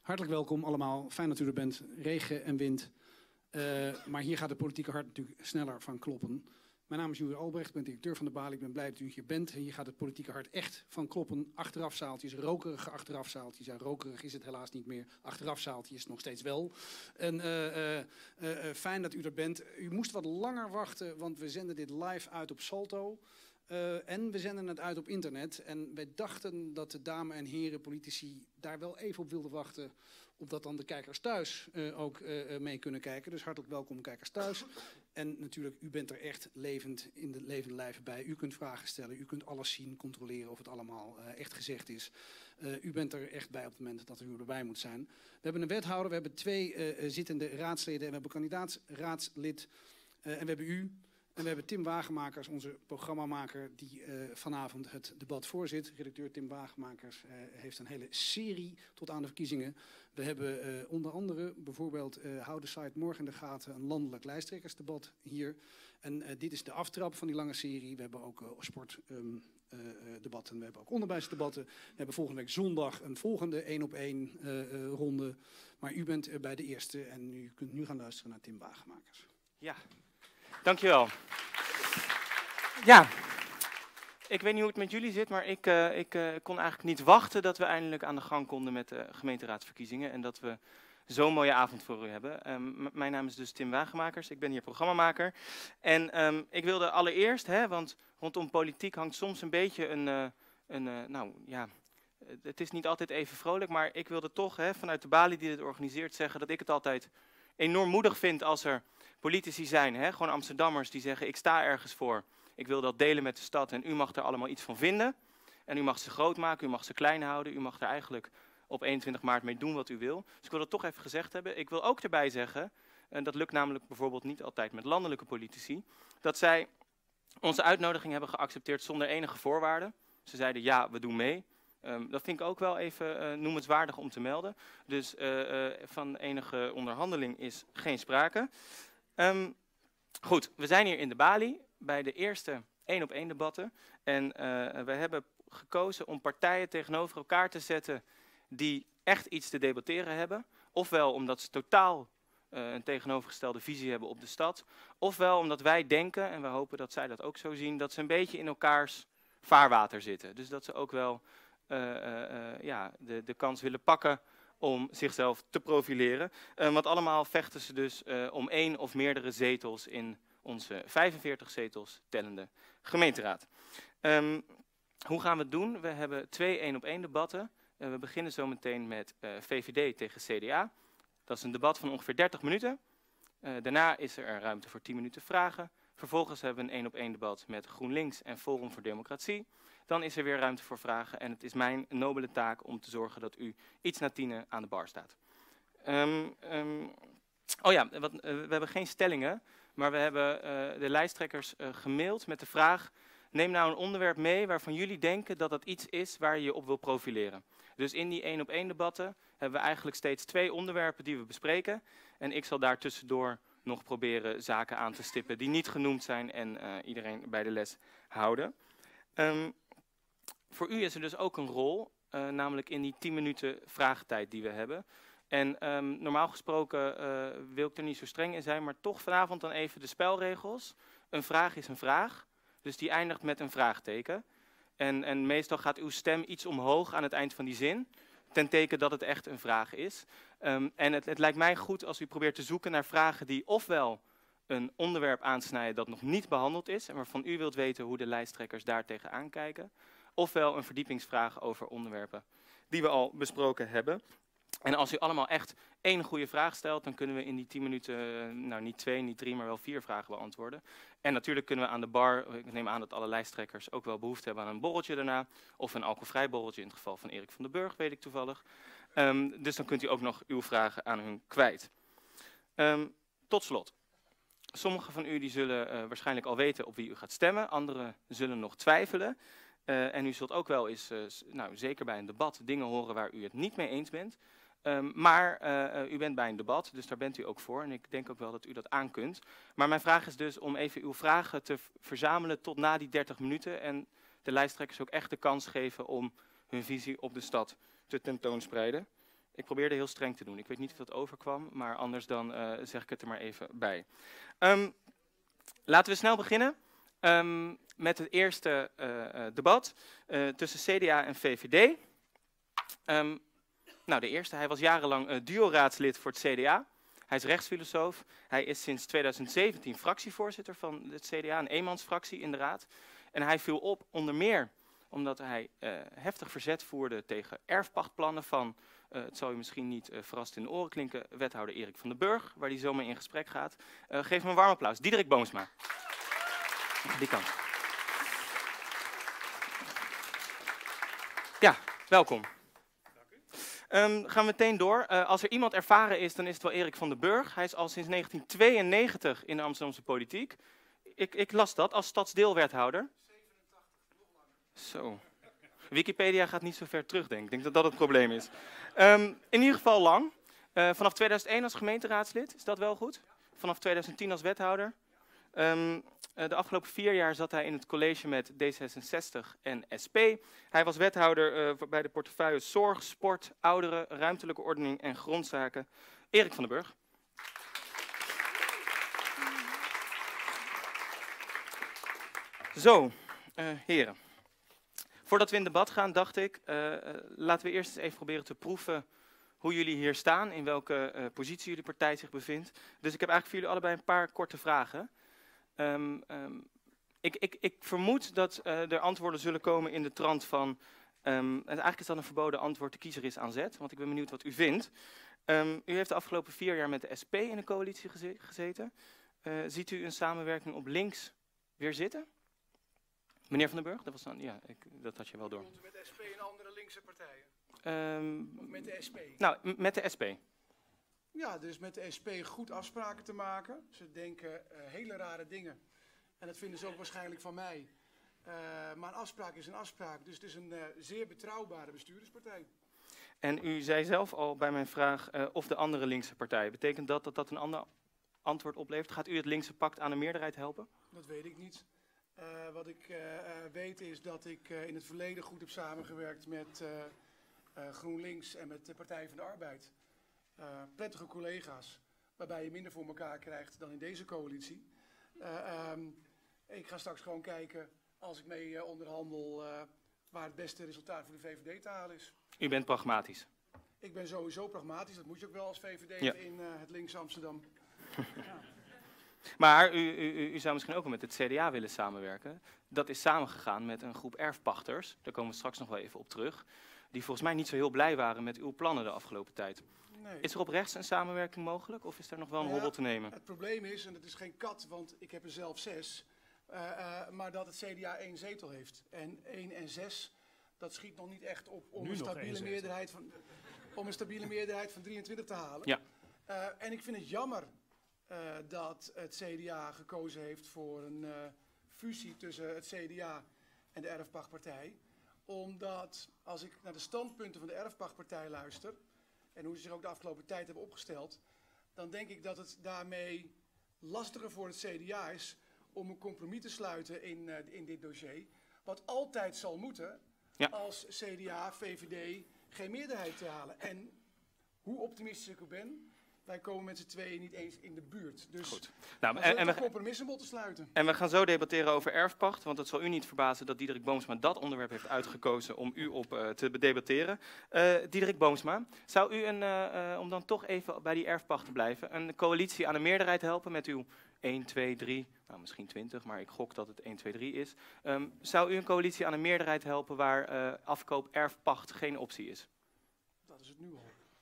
Hartelijk welkom allemaal. Fijn dat u er bent. Regen en wind. Maar hier gaat het politieke hart natuurlijk sneller van kloppen. Mijn naam is Joeri Albrecht, ik ben directeur van de Bali. Ik ben blij dat u hier bent. En hier gaat het politieke hart echt van kloppen. Achterafzaaltjes, rokerige achterafzaaltjes. Ja, rokerig is het helaas niet meer. Achterafzaaltjes is het nog steeds wel. En fijn dat u er bent. U moest wat langer wachten, want we zenden dit live uit op Salto. En we zenden het uit op internet. En wij dachten dat de dames en heren politici daar wel even op wilden wachten. Opdat dan de kijkers thuis ook mee kunnen kijken. Dus hartelijk welkom kijkers thuis. En natuurlijk, u bent er echt levend in de levende lijven bij. U kunt vragen stellen, u kunt alles zien, controleren of het allemaal echt gezegd is. U bent er echt bij op het moment dat u erbij moet zijn. We hebben een wethouder, we hebben 2 zittende raadsleden en we hebben een kandidaatsraadslid. En we hebben u. En we hebben Tim Wagemakers, onze programmamaker, die vanavond het debat voorzit. Redacteur Tim Wagemakers heeft een hele serie tot aan de verkiezingen. We hebben onder andere bijvoorbeeld hou de site morgen in de gaten, een landelijk lijsttrekkersdebat hier. En dit is de aftrap van die lange serie. We hebben ook sportdebatten, we hebben ook onderwijsdebatten. We hebben volgende week zondag een volgende 1-op-1 ronde. Maar u bent bij de eerste en u kunt nu gaan luisteren naar Tim Wagemakers. Ja. Dankjewel. Ja, ik weet niet hoe het met jullie zit, maar ik kon eigenlijk niet wachten dat we eindelijk aan de gang konden met de gemeenteraadsverkiezingen en dat we zo'n mooie avond voor u hebben. Mijn naam is dus Tim Wagemakers, ik ben hier programmamaker. En ik wilde allereerst, want rondom politiek hangt soms een beetje het is niet altijd even vrolijk, maar ik wilde toch vanuit de Bali die dit organiseert zeggen dat ik het altijd enorm moedig vind als er politici zijn, gewoon Amsterdammers die zeggen ik sta ergens voor, ik wil dat delen met de stad en u mag er allemaal iets van vinden. En u mag ze groot maken, u mag ze klein houden, u mag er eigenlijk op 21 maart mee doen wat u wil. Dus ik wil dat toch even gezegd hebben. Ik wil ook erbij zeggen, en dat lukt namelijk bijvoorbeeld niet altijd met landelijke politici, dat zij onze uitnodiging hebben geaccepteerd zonder enige voorwaarden. Ze zeiden ja, we doen mee. Dat vind ik ook wel even noemenswaardig om te melden. Dus van enige onderhandeling is geen sprake. Goed, we zijn hier in de Bali bij de eerste 1-op-1 debatten. En we hebben gekozen om partijen tegenover elkaar te zetten die echt iets te debatteren hebben. Ofwel omdat ze totaal een tegenovergestelde visie hebben op de stad. Ofwel omdat wij denken, en we hopen dat zij dat ook zo zien, dat ze een beetje in elkaars vaarwater zitten. Dus dat ze ook wel de kans willen pakken om zichzelf te profileren. Want allemaal vechten ze dus om 1 of meerdere zetels in onze 45 zetels tellende gemeenteraad. Hoe gaan we het doen? We hebben 2 1-op-1 debatten. We beginnen zo meteen met VVD tegen CDA. Dat is een debat van ongeveer 30 minuten. Daarna is er ruimte voor 10 minuten vragen. Vervolgens hebben we een 1-op-1 debat met GroenLinks en Forum voor Democratie. Dan is er weer ruimte voor vragen en het is mijn nobele taak om te zorgen dat u iets na 10 aan de bar staat. We hebben geen stellingen, maar we hebben de lijsttrekkers gemaild met de vraag: neem nou een onderwerp mee waarvan jullie denken dat dat iets is waar je je op wil profileren. Dus in die 1-op-1 debatten hebben we eigenlijk steeds 2 onderwerpen die we bespreken. En ik zal daar tussendoor nog proberen zaken aan te stippen die niet genoemd zijn en iedereen bij de les houden. Voor u is er dus ook een rol, namelijk in die 10 minuten vraagtijd die we hebben. En normaal gesproken wil ik er niet zo streng in zijn, maar toch vanavond dan even de spelregels. Een vraag is een vraag, dus die eindigt met een vraagteken. En meestal gaat uw stem iets omhoog aan het eind van die zin, ten teken dat het echt een vraag is. En het lijkt mij goed als u probeert te zoeken naar vragen die ofwel een onderwerp aansnijden dat nog niet behandeld is en waarvan u wilt weten hoe de lijsttrekkers daar tegenaan kijken. Ofwel een verdiepingsvraag over onderwerpen die we al besproken hebben. En als u allemaal echt 1 goede vraag stelt, dan kunnen we in die 10 minuten, niet 2, niet 3, maar wel 4 vragen beantwoorden. En natuurlijk kunnen we aan de bar, ik neem aan dat alle lijsttrekkers ook wel behoefte hebben aan een borreltje daarna. Of een alcoholvrij borreltje in het geval van Erik van den Burg, weet ik toevallig. Dus dan kunt u ook nog uw vragen aan hun kwijt. Tot slot. Sommigen van u die zullen waarschijnlijk al weten op wie u gaat stemmen. Anderen zullen nog twijfelen. En u zult ook wel eens, zeker bij een debat, dingen horen waar u het niet mee eens bent. Maar u bent bij een debat, dus daar bent u ook voor. En ik denk ook wel dat u dat aan kunt. Maar mijn vraag is dus om even uw vragen te verzamelen tot na die 30 minuten. En de lijsttrekkers ook echt de kans geven om hun visie op de stad te tentoonspreiden. Ik probeerde heel streng te doen. Ik weet niet of dat overkwam, maar anders dan zeg ik het er maar even bij. Laten we snel beginnen met het eerste debat tussen CDA en VVD. Nou, de eerste, hij was jarenlang duo-raadslid voor het CDA. Hij is rechtsfilosoof. Hij is sinds 2017 fractievoorzitter van het CDA, een eenmansfractie in de raad. En hij viel op onder meer omdat hij heftig verzet voerde tegen erfpachtplannen van, het zal u misschien niet verrast in de oren klinken, wethouder Erik van den Burg, waar hij zo mee in gesprek gaat. Geef hem een warm applaus. Diederik Boomsma. Die kant. Ja, welkom. Gaan we meteen door. Als er iemand ervaren is, dan is het wel Erik van den Burg. Hij is al sinds 1992 in de Amsterdamse politiek. Ik las dat als stadsdeelwethouder. 87, nog langer. Zo. Wikipedia gaat niet zo ver terug, denk ik. Ik denk dat dat het probleem is. In ieder geval lang. Vanaf 2001 als gemeenteraadslid, is dat wel goed? Vanaf 2010 als wethouder. De afgelopen 4 jaar zat hij in het college met D66 en SP. Hij was wethouder bij de portefeuille Zorg, Sport, Ouderen, Ruimtelijke Ordening en Grondzaken. Erik van den Burg. Zo, heren. Voordat we in debat gaan, dacht ik, laten we eerst eens even proberen te proeven hoe jullie hier staan, in welke positie jullie partij zich bevindt. Dus ik heb eigenlijk voor jullie allebei een paar korte vragen. Ik vermoed dat er antwoorden zullen komen in de trant van, en eigenlijk is dat een verboden antwoord, de kiezer is aan zet, want ik ben benieuwd wat u vindt. U heeft de afgelopen 4 jaar met de SP in een coalitie gezeten. Ziet u een samenwerking op links weer zitten? Meneer Van den Burg, dat was dan, ja, dat had je wel door. Komt u met de SP en andere linkse partijen? Of met de SP? Nou, met de SP. Ja, dus met de SP goed afspraken te maken. Ze denken hele rare dingen. En dat vinden ze ook waarschijnlijk van mij. Maar een afspraak is een afspraak. Dus het is een zeer betrouwbare bestuurderspartij. En u zei zelf al bij mijn vraag of de andere linkse partijen. Betekent dat dat een ander antwoord oplevert? Gaat u het linkse pact aan de meerderheid helpen? Dat weet ik niet. Wat ik weet is dat ik in het verleden goed heb samengewerkt met GroenLinks en met de Partij van de Arbeid. Prettige collega's, waarbij je minder voor elkaar krijgt dan in deze coalitie. Ik ga straks gewoon kijken, als ik mee onderhandel, waar het beste resultaat voor de VVD te halen is. U bent pragmatisch. Ik ben sowieso pragmatisch, dat moet je ook wel als VVD in het linkse Amsterdam. Ja. Maar u zou misschien ook wel met het CDA willen samenwerken. Dat is samengegaan met een groep erfpachters, daar komen we straks nog wel even op terug, die volgens mij niet zo heel blij waren met uw plannen de afgelopen tijd. Nee. Is er op rechts een samenwerking mogelijk of is er nog wel een hobbel te nemen? Het probleem is, en het is geen kat, want ik heb er zelf 6, maar dat het CDA 1 zetel heeft. En 1 en 6, dat schiet nog niet echt op om een stabiele meerderheid van 23 te halen. Ja. En ik vind het jammer dat het CDA gekozen heeft voor een fusie tussen het CDA en de Erfpachtpartij. Omdat, als ik naar de standpunten van de Erfpachtpartij luister, en hoe ze zich ook de afgelopen tijd hebben opgesteld, dan denk ik dat het daarmee lastiger voor het CDA is om een compromis te sluiten in dit dossier. Wat altijd zal moeten als CDA, VVD geen meerderheid te halen. En hoe optimistisch ik ook ben, wij komen met z'n tweeën niet eens in de buurt. Dus goed. Nou, en we compromissen moeten sluiten. En we gaan zo debatteren over erfpacht, want het zal u niet verbazen dat Diederik Boomsma dat onderwerp heeft uitgekozen om u op te debatteren. Diederik Boomsma, zou u om dan toch even bij die erfpacht te blijven, een coalitie aan de meerderheid helpen met uw 1, 2, 3, nou misschien 20, maar ik gok dat het 1, 2, 3 is. Zou u een coalitie aan de meerderheid helpen waar afkoop erfpacht geen optie is? Dat is het nu al.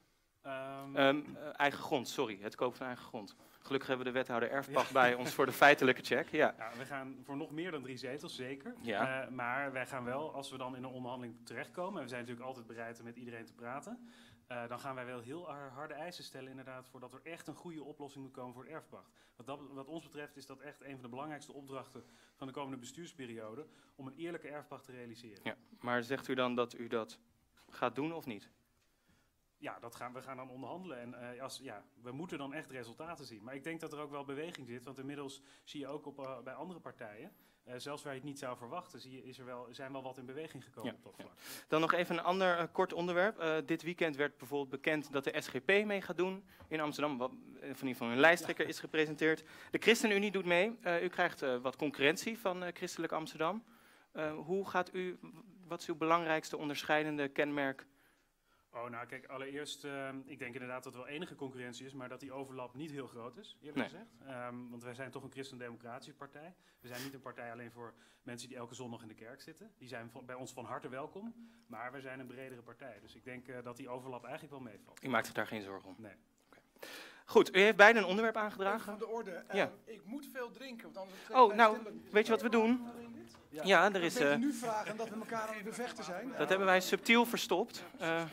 Eigen grond, sorry, het kopen van eigen grond. Gelukkig hebben we de wethouder erfpacht bij ons voor de feitelijke check. Ja. Ja, we gaan voor nog meer dan 3 zetels, zeker. Ja. Maar wij gaan wel, als we dan in een onderhandeling terechtkomen, en we zijn natuurlijk altijd bereid om met iedereen te praten, dan gaan wij wel heel harde eisen stellen inderdaad, voordat er echt een goede oplossing moet komen voor de erfpacht. Wat ons betreft is dat echt een van de belangrijkste opdrachten van de komende bestuursperiode, om een eerlijke erfpacht te realiseren. Ja, maar zegt u dan dat u dat gaat doen of niet? ja, we gaan dan onderhandelen. En we moeten dan echt resultaten zien. Maar ik denk dat er ook wel beweging zit. Want inmiddels zie je ook bij andere partijen, zelfs waar je het niet zou verwachten, zijn wel wat in beweging gekomen op dat vlak. Dan nog even een ander kort onderwerp. Dit weekend werd bijvoorbeeld bekend dat de SGP mee gaat doen in Amsterdam. Van in ieder geval een lijsttrekker is gepresenteerd. De ChristenUnie doet mee. U krijgt wat concurrentie van Christelijk Amsterdam. Wat is uw belangrijkste onderscheidende kenmerk? Nou kijk, allereerst, ik denk inderdaad dat er wel enige concurrentie is, maar dat die overlap niet heel groot is, eerlijk gezegd. Want wij zijn toch een christendemocratische partij. We zijn niet een partij alleen voor mensen die elke zondag in de kerk zitten. Die zijn bij ons van harte welkom, maar we zijn een bredere partij. Dus ik denk dat die overlap eigenlijk wel meevalt. U maakt zich daar geen zorgen om? Nee. Okay. Goed, u heeft beiden een onderwerp aangedragen. Van de orde. Ja. Ik moet veel drinken, want anders... weet je wat we doen? Ja, er is... Ik nu vragen dat we elkaar aan het bevechten zijn. Dat hebben wij subtiel verstopt.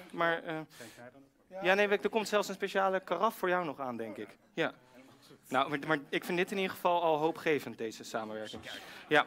Er komt zelfs een speciale karaf voor jou nog aan, denk ik. Ja. Nou, maar ik vind dit in ieder geval al hoopgevend, deze samenwerking. Ja.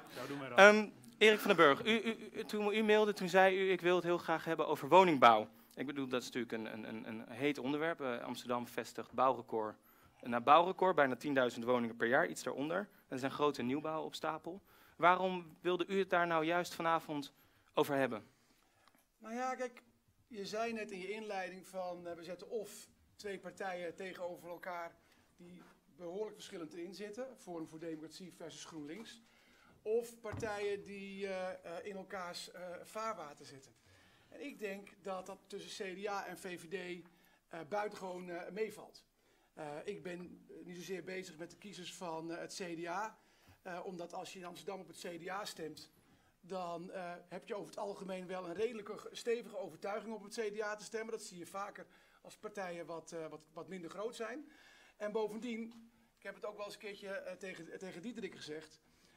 Erik van den Burg, toen u mailde, toen zei u, ik wil het heel graag hebben over woningbouw. Ik bedoel, dat is natuurlijk een heet onderwerp. Amsterdam vestigt bouwrecord na bouwrecord, bijna 10.000 woningen per jaar, iets daaronder. Er is een grote nieuwbouw op stapel. Waarom wilde u het daar nou juist vanavond over hebben? Nou ja, kijk, je zei net in je inleiding van we zetten of twee partijen tegenover elkaar die behoorlijk verschillend erin zitten, Forum voor Democratie versus GroenLinks, of partijen die in elkaars vaarwater zitten. En ik denk dat dat tussen CDA en VVD buitengewoon meevalt. Ik ben niet zozeer bezig met de kiezers van het CDA, omdat als je in Amsterdam op het CDA stemt, dan heb je over het algemeen wel een redelijke stevige overtuiging op het CDA te stemmen. Dat zie je vaker als partijen wat minder groot zijn. En bovendien, ik heb het ook wel eens een keertje tegen Diederik gezegd,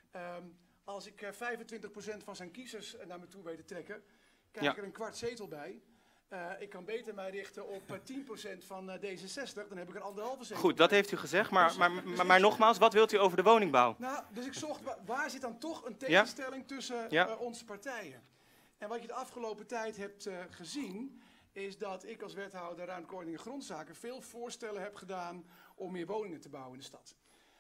als ik 25% van zijn kiezers naar me toe weet te trekken, krijg ik er een kwart zetel bij. Ik kan beter mij richten op 10% van D66, dan heb ik een anderhalve zetel. Goed, dat heeft u gezegd, maar nogmaals, wat wilt u over de woningbouw? Nou, dus ik zocht, waar zit dan toch een tegenstelling tussen onze partijen? En wat je de afgelopen tijd hebt gezien, is dat ik als wethouder ruimtelijke ordening en grondzaken veel voorstellen heb gedaan om meer woningen te bouwen in de stad.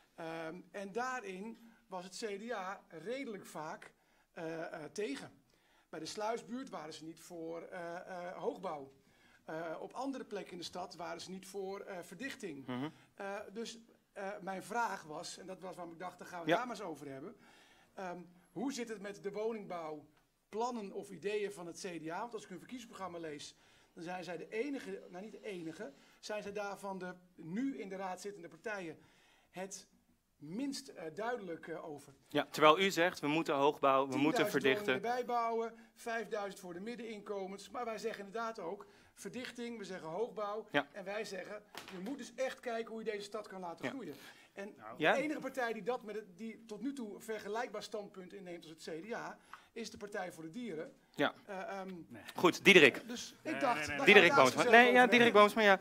En daarin was het CDA redelijk vaak tegen. Bij de Sluisbuurt waren ze niet voor hoogbouw. Op andere plekken in de stad waren ze niet voor verdichting. Mm-hmm. Dus mijn vraag was, en dat was waarom ik dacht, daar gaan we het daar maar eens over hebben. Hoe zit het met de woningbouwplannen of ideeën van het CDA? Want als ik hun verkiezingsprogramma lees, dan zijn zij de enige, nou niet de enige, zijn zij daar van de nu in de raad zittende partijen het minst duidelijk over. Ja, terwijl u zegt, we moeten hoogbouwen, we moeten verdichten. 10.000 woningen bijbouwen, 5.000 voor de middeninkomens. Maar wij zeggen inderdaad ook verdichting, we zeggen hoogbouw. Ja. En wij zeggen, je moet dus echt kijken hoe je deze stad kan laten groeien. En Ja? de enige partij die tot nu toe een vergelijkbaar standpunt inneemt als het CDA, is de Partij voor de Dieren. Ja. Goed, Diederik. Dus ik dacht... Diederik Boomsma. Diederik Boomsma, ja.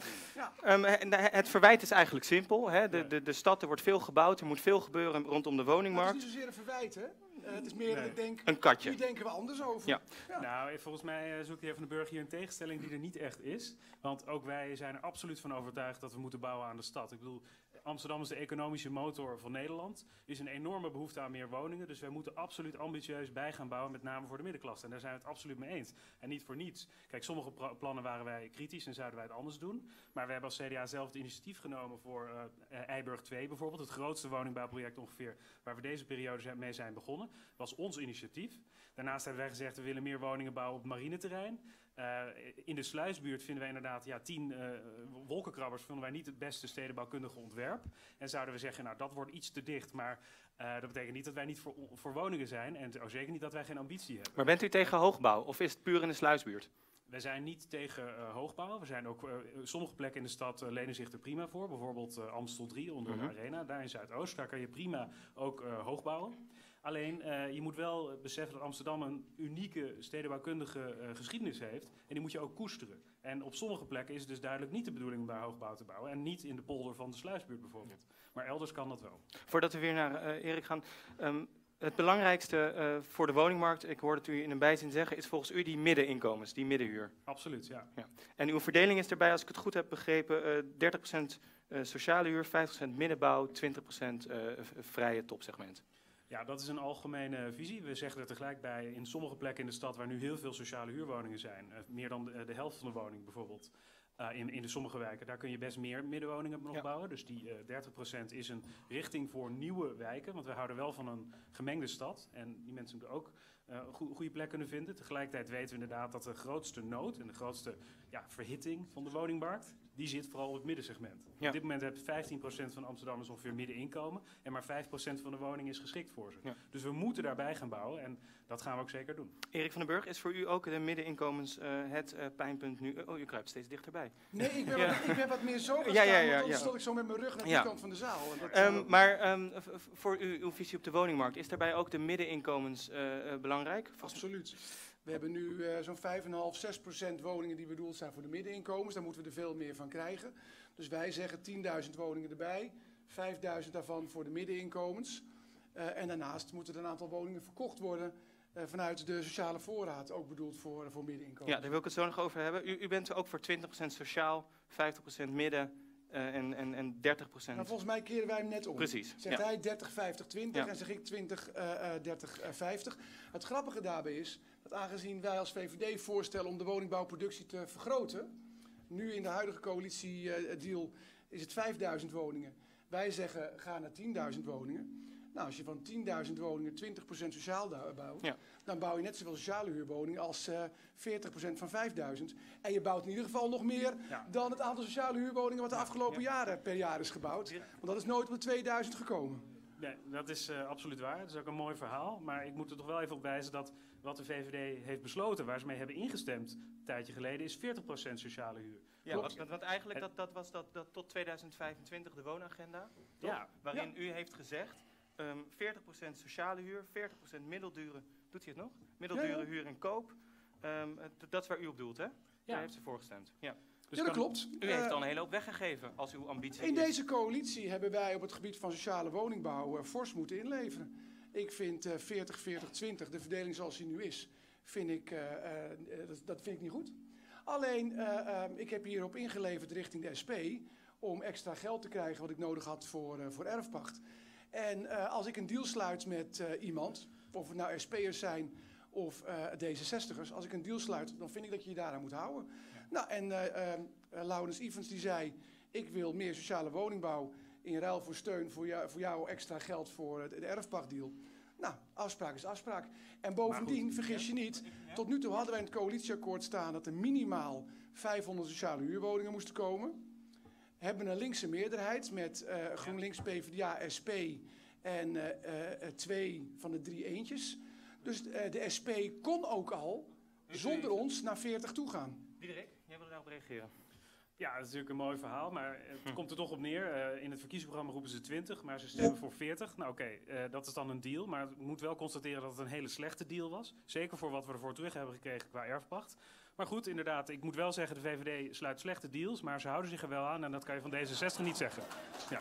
Ja. Het verwijt is eigenlijk simpel. Hè? De stad, er wordt veel gebouwd, er moet veel gebeuren rondom de Maar woningmarkt. het is niet zozeer een verwijt, hè? Het is meer dat ik denk, Een katje. hier denken we anders over. Ja. Nou, volgens mij zoekt de heer Van den Burg hier een tegenstelling die er niet echt is. Want ook wij zijn er absoluut van overtuigd dat we moeten bouwen aan de stad. Ik bedoel, Amsterdam is de economische motor van Nederland. Er is een enorme behoefte aan meer woningen. Dus wij moeten absoluut ambitieus bij gaan bouwen, met name voor de middenklasse. En daar zijn we het absoluut mee eens. En niet voor niets. Kijk, sommige plannen waren wij kritisch en zouden wij het anders doen. Maar we hebben als CDA zelf het initiatief genomen voor Eiburg 2 bijvoorbeeld. Het grootste woningbouwproject ongeveer waar we deze periode mee zijn begonnen. Was ons initiatief. Daarnaast hebben wij gezegd, we willen meer woningen bouwen op het marineterrein. In de Sluisbuurt vinden wij inderdaad 10 wolkenkrabbers vinden wij niet het beste stedenbouwkundige ontwerp. En zouden we zeggen, nou dat wordt iets te dicht, maar dat betekent niet dat wij niet voor woningen zijn en zeker niet dat wij geen ambitie hebben. Maar bent u tegen hoogbouw of is het puur in de Sluisbuurt? Wij zijn niet tegen hoogbouw. We zijn ook, sommige plekken in de stad lenen zich er prima voor. Bijvoorbeeld Amstel 3 onder de Arena, daar in Zuidoost. Daar kan je prima ook hoogbouwen. Alleen, je moet wel beseffen dat Amsterdam een unieke stedenbouwkundige geschiedenis heeft. En die moet je ook koesteren. En op sommige plekken is het dus duidelijk niet de bedoeling om daar hoogbouw te bouwen. En niet in de polder van de Sluisbuurt bijvoorbeeld. Maar elders kan dat wel. Voordat we weer naar Erik gaan. Het belangrijkste voor de woningmarkt, ik hoorde het u in een bijzin zeggen, is volgens u die middeninkomens, die middenhuur. Absoluut, ja. En uw verdeling is erbij, als ik het goed heb begrepen, 30% sociale huur, 50% middenbouw, 20% vrije topsegment. Ja, dat is een algemene visie. We zeggen er tegelijk bij, in sommige plekken in de stad waar nu heel veel sociale huurwoningen zijn, meer dan de helft van de woning bijvoorbeeld, in de sommige wijken, daar kun je best meer middenwoningen nog bouwen. Dus die 30% is een richting voor nieuwe wijken. Want we houden wel van een gemengde stad. En die mensen moeten ook goede plek kunnen vinden. Tegelijkertijd weten we inderdaad dat de grootste nood en de grootste verhitting van de woningmarkt, die zit vooral op het middensegment. Ja. Op dit moment heeft 15% van Amsterdammers ongeveer middeninkomen. En maar 5% van de woning is geschikt voor ze. Ja. Dus we moeten daarbij gaan bouwen. En dat gaan we ook zeker doen. Erik van den Burg, is voor u ook de middeninkomens het pijnpunt nu? Oh, u kruipt steeds dichterbij. Nee, ik ben wat meer zo gaan Ja, staan, ja, want anders ja. stond ik zo met mijn rug naar die Ja. kant van de zaal. En dat, Voor uw visie op de woningmarkt, is daarbij ook de middeninkomens belangrijk? absoluut. We hebben nu zo'n 5,5-6% woningen die bedoeld zijn voor de middeninkomens. Daar moeten we er veel meer van krijgen. Dus wij zeggen 10.000 woningen erbij, 5.000 daarvan voor de middeninkomens. En daarnaast moeten er een aantal woningen verkocht worden vanuit de sociale voorraad, ook bedoeld voor middeninkomens. Ja, daar wil ik het zo nog over hebben. U bent ook voor 20% sociaal, 50% midden en 30%. Nou, volgens mij keren wij hem net om. Precies. Zegt Ja. hij 30, 50, 20 Ja. en zeg ik 20, 30, 50. Het grappige daarbij is dat aangezien wij als VVD voorstellen om de woningbouwproductie te vergroten, nu in de huidige coalitiedeal is het 5.000 woningen. Wij zeggen ga naar 10.000 woningen. Nou, als je van 10.000 woningen 20% sociaal bouwt, dan bouw je net zoveel sociale huurwoningen als 40% van 5.000. En je bouwt in ieder geval nog meer dan het aantal sociale huurwoningen wat de afgelopen jaren per jaar is gebouwd. Want dat is nooit op de 2000 gekomen. Nee, dat is absoluut waar. Dat is ook een mooi verhaal. Maar ik moet er toch wel even op wijzen dat wat de VVD heeft besloten, waar ze mee hebben ingestemd een tijdje geleden, is 40% sociale huur. Ja, want eigenlijk dat was tot 2025 de woonagenda, toch? Ja. Waarin u heeft gezegd 40% sociale huur, 40% middeldure, doet hij het nog? Middeldure huur en koop. Dat is waar u op doelt, hè? Daar heeft ze voorgestemd. Ja. Dus Ja, dat klopt. U heeft al een hele hoop weggegeven als uw ambitie In is. deze coalitie hebben wij op het gebied van sociale woningbouw fors moeten inleveren. Ik vind 40-40-20, de verdeling zoals die nu is, dat vind ik niet goed. Alleen, ik heb hierop ingeleverd richting de SP om extra geld te krijgen wat ik nodig had voor erfpacht. En als ik een deal sluit met iemand, of het nou SP'ers zijn of D66'ers, als ik een deal sluit, dan vind ik dat je je daaraan moet houden. Ja. Nou, en Laurens Ivens die zei, ik wil meer sociale woningbouw in ruil voor steun voor jou extra geld voor de erfpachtdeal. Nou, afspraak is afspraak. En bovendien, vergis je niet, tot nu toe hadden wij in het coalitieakkoord staan dat er minimaal 500 sociale huurwoningen moesten komen. Hebben een linkse meerderheid met GroenLinks, PvdA, SP en 2 van de 3 eentjes. Dus de SP kon ook al zonder ons naar 40 toe gaan. Diederik, jij wil daarop reageren. Ja, dat is natuurlijk een mooi verhaal, maar het komt er toch op neer. In het verkiezingsprogramma roepen ze 20, maar ze stemmen voor 40. Nou oké, dat is dan een deal, maar ik moet wel constateren dat het een hele slechte deal was. Zeker voor wat we ervoor terug hebben gekregen qua erfpacht. Maar goed, inderdaad, ik moet wel zeggen, de VVD sluit slechte deals, maar ze houden zich er wel aan en dat kan je van D66 niet zeggen. Ja.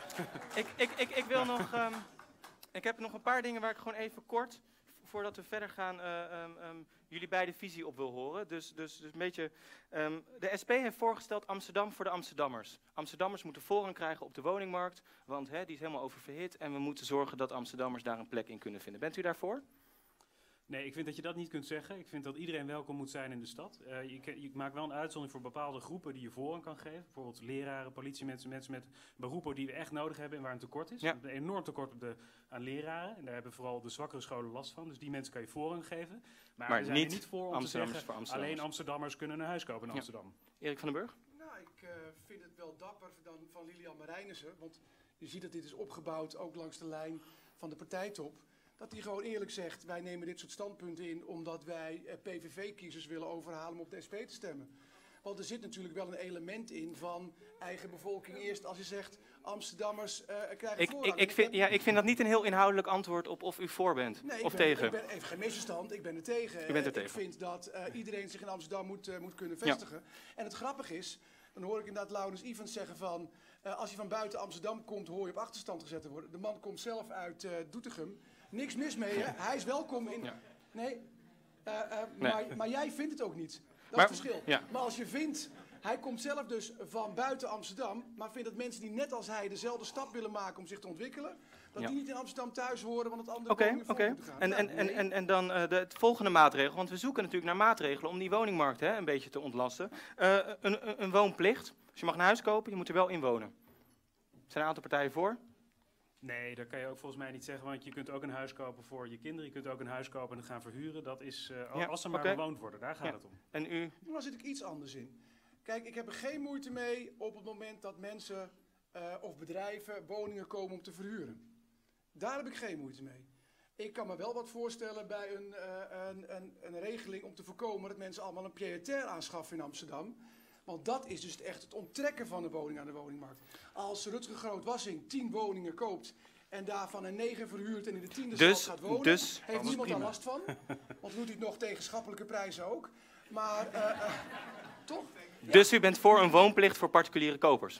Ik wil nog... ik heb nog een paar dingen waar ik gewoon even kort, voordat we verder gaan, jullie beide visie op wil horen. Dus een beetje... de SP heeft voorgesteld Amsterdam voor de Amsterdammers. Amsterdammers moeten voorrang krijgen op de woningmarkt, want die is helemaal oververhit. En we moeten zorgen dat Amsterdammers daar een plek in kunnen vinden. Bent u daarvoor? Nee, ik vind dat je dat niet kunt zeggen. Ik vind dat iedereen welkom moet zijn in de stad. Je maakt wel een uitzondering voor bepaalde groepen die je voorrang kan geven. Bijvoorbeeld leraren, politiemensen, mensen met beroepen die we echt nodig hebben en waar een tekort is. Ja. We hebben een enorm tekort aan leraren. En daar hebben vooral de zwakkere scholen last van. Dus die mensen kan je voorrang geven. Maar we zijn er niet voor om te zeggen, alleen Amsterdammers kunnen een huis kopen in Amsterdam. Erik van den Burg? Nou, ik vind het wel dapper van Lilian Marijnissen. Want je ziet dat dit is opgebouwd ook langs de lijn van de partijtop. Dat hij gewoon eerlijk zegt, wij nemen dit soort standpunten in omdat wij PVV-kiezers willen overhalen om op de SP te stemmen. Want er zit natuurlijk wel een element in van eigen bevolking eerst. Als je zegt, Amsterdammers krijgen voorrang. Ik vind dat niet een heel inhoudelijk antwoord op of u voor bent of tegen. Ik ben even geen misverstand, ik ben er tegen. U bent er tegen. Ik vind dat iedereen zich in Amsterdam moet kunnen vestigen. Ja. En het grappige is, dan hoor ik inderdaad Laurens Ivens zeggen van, als je van buiten Amsterdam komt, hoor je op achterstand gezet te worden. De man komt zelf uit Doetinchem. Niks mis mee, hè? Hij is welkom in... Ja. Nee, Nee. maar jij vindt het ook niet. Dat is Maar- het verschil. ja. Maar als je vindt... Hij komt zelf dus van buiten Amsterdam, maar vindt dat mensen die net als hij dezelfde stap willen maken om zich te ontwikkelen, dat Ja. die niet in Amsterdam thuis horen, want het andere Oké, woningen voor oké. moeten gaan. En, Ja, en, nee. en dan het volgende maatregel, want we zoeken natuurlijk naar maatregelen om die woningmarkt een beetje te ontlasten. Een woonplicht. Dus je mag een huis kopen, je moet er wel in wonen. Er zijn een aantal partijen voor. Nee, dat kan je ook volgens mij niet zeggen, want je kunt ook een huis kopen voor je kinderen. Je kunt ook een huis kopen en het gaan verhuren. Dat is, Ja, als ze maar oké. bewoond worden, daar gaat Ja. het om. En u? Daar zit ik iets anders in. Kijk, ik heb er geen moeite mee op het moment dat mensen of bedrijven woningen komen om te verhuren. Daar heb ik geen moeite mee. Ik kan me wel wat voorstellen bij een regeling om te voorkomen dat mensen allemaal een pied-à-terre aanschaffen in Amsterdam. Want dat is dus echt het onttrekken van de woning aan de woningmarkt. Als Rutger Groot-Wassing 10 woningen koopt en daarvan een 9 verhuurt en in de 10e Dus- gaat wonen, dus- heeft is niemand daar prima. last van. Want doet hij het nog tegen schappelijke prijzen ook. Maar toch? Dus u bent voor een woonplicht voor particuliere kopers?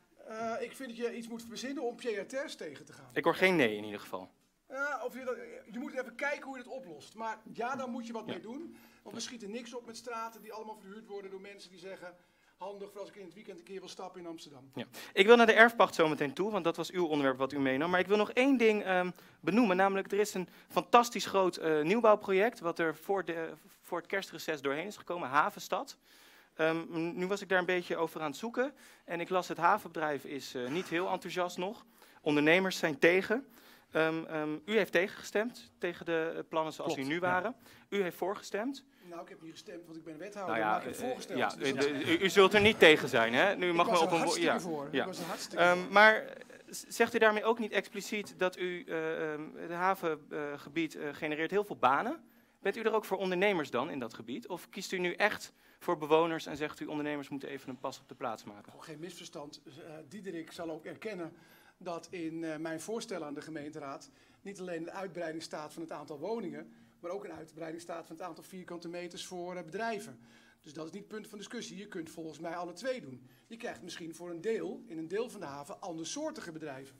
Ik vind dat je iets moet verzinnen om pied-à-terres tegen te gaan. Ik hoor geen nee in ieder geval. Ja, je moet even kijken hoe je dat oplost. Maar ja, daar moet je wat mee doen. Want we schieten niks op met straten die allemaal verhuurd worden door mensen die zeggen... handig voor als ik in het weekend een keer wil stappen in Amsterdam. Ja. Ik wil naar de erfpacht zo meteen toe, want dat was uw onderwerp wat u meenam. Maar ik wil nog één ding benoemen, namelijk er is een fantastisch groot nieuwbouwproject... wat er voor het kerstreces doorheen is gekomen, Havenstad. Nu was ik daar een beetje over aan het zoeken en ik las het havenbedrijf is niet heel enthousiast nog. Ondernemers zijn tegen. U heeft tegengestemd tegen de plannen zoals Klopt, die nu waren. U heeft voorgestemd. Nou, ik heb niet gestemd, want ik ben wethouder. Nou ja, maar ik heb voorgesteld. ja, dus dat- u zult er niet tegen zijn, hè? Nu mag ik me was op er een hartstikke ja. voor. Ja. Ik was er hartstikke voor. Maar zegt u daarmee ook niet expliciet dat u het havengebied genereert heel veel banen? Bent u er ook voor ondernemers dan in dat gebied? Of kiest u nu echt voor bewoners en zegt u ondernemers moeten even een pas op de plaats maken? Geen misverstand. Diederik zal ook erkennen dat in mijn voorstel aan de gemeenteraad niet alleen een uitbreiding staat van het aantal woningen, maar ook een uitbreiding staat van het aantal vierkante meters voor bedrijven. Dus dat is niet het punt van discussie. Je kunt volgens mij alle twee doen. Je krijgt misschien voor in een deel van de haven, andersoortige bedrijven.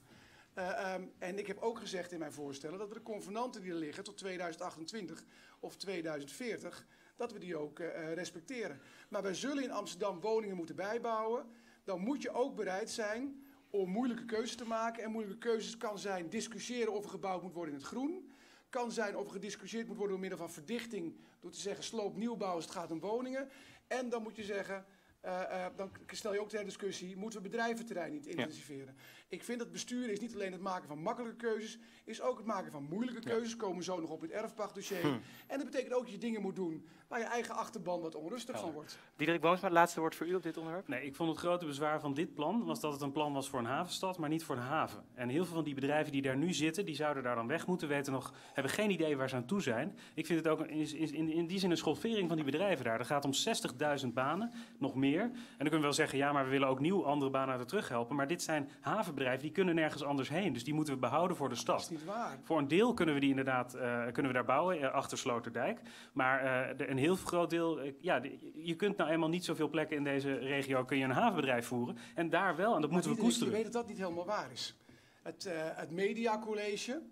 En ik heb ook gezegd in mijn voorstellen dat we de convenanten die er liggen tot 2028 of 2040, dat we die ook respecteren. Maar wij zullen in Amsterdam woningen moeten bijbouwen. Dan moet je ook bereid zijn om moeilijke keuzes te maken. En moeilijke keuzes kan zijn discussiëren of er gebouwd moet worden in het groen. Kan zijn of er gediscussieerd moet worden door middel van verdichting. Door te zeggen sloop nieuwbouw als het gaat om woningen. En dan moet je zeggen, dan stel je ook ter discussie, moeten we bedrijventerrein niet intensiveren? Ik vind dat besturen is niet alleen het maken van makkelijke keuzes, is ook het maken van moeilijke keuzes. Komen we zo nog op het erfpachtdossier. En dat betekent ook dat je dingen moet doen waar je eigen achterban wat onrustig van wordt. Diederik Boomsma, het laatste woord voor u op dit onderwerp. Nee, ik vond het grote bezwaar van dit plan was dat het een plan was voor een havenstad, maar niet voor een haven. En heel veel van die bedrijven die daar nu zitten, die zouden daar dan weg moeten, hebben geen idee waar ze aan toe zijn. Ik vind het ook in die zin een schoffering van die bedrijven daar. Er gaat om 60.000 banen, nog meer. En dan kunnen we wel zeggen, ja, maar we willen ook nieuw andere banen er terug helpen. Maar dit zijn havenbedrijven, die kunnen nergens anders heen. Dus die moeten we behouden voor de Dat is stad. niet waar. Voor een deel kunnen we die inderdaad kunnen we daar bouwen, achter Sloterdijk. Maar een heel groot deel, je kunt nou eenmaal niet zoveel plekken in deze regio, kun je een havenbedrijf voeren. En daar wel, en dat moeten we Diederik, koesteren. Je weet dat dat niet helemaal waar is. Het mediacollege,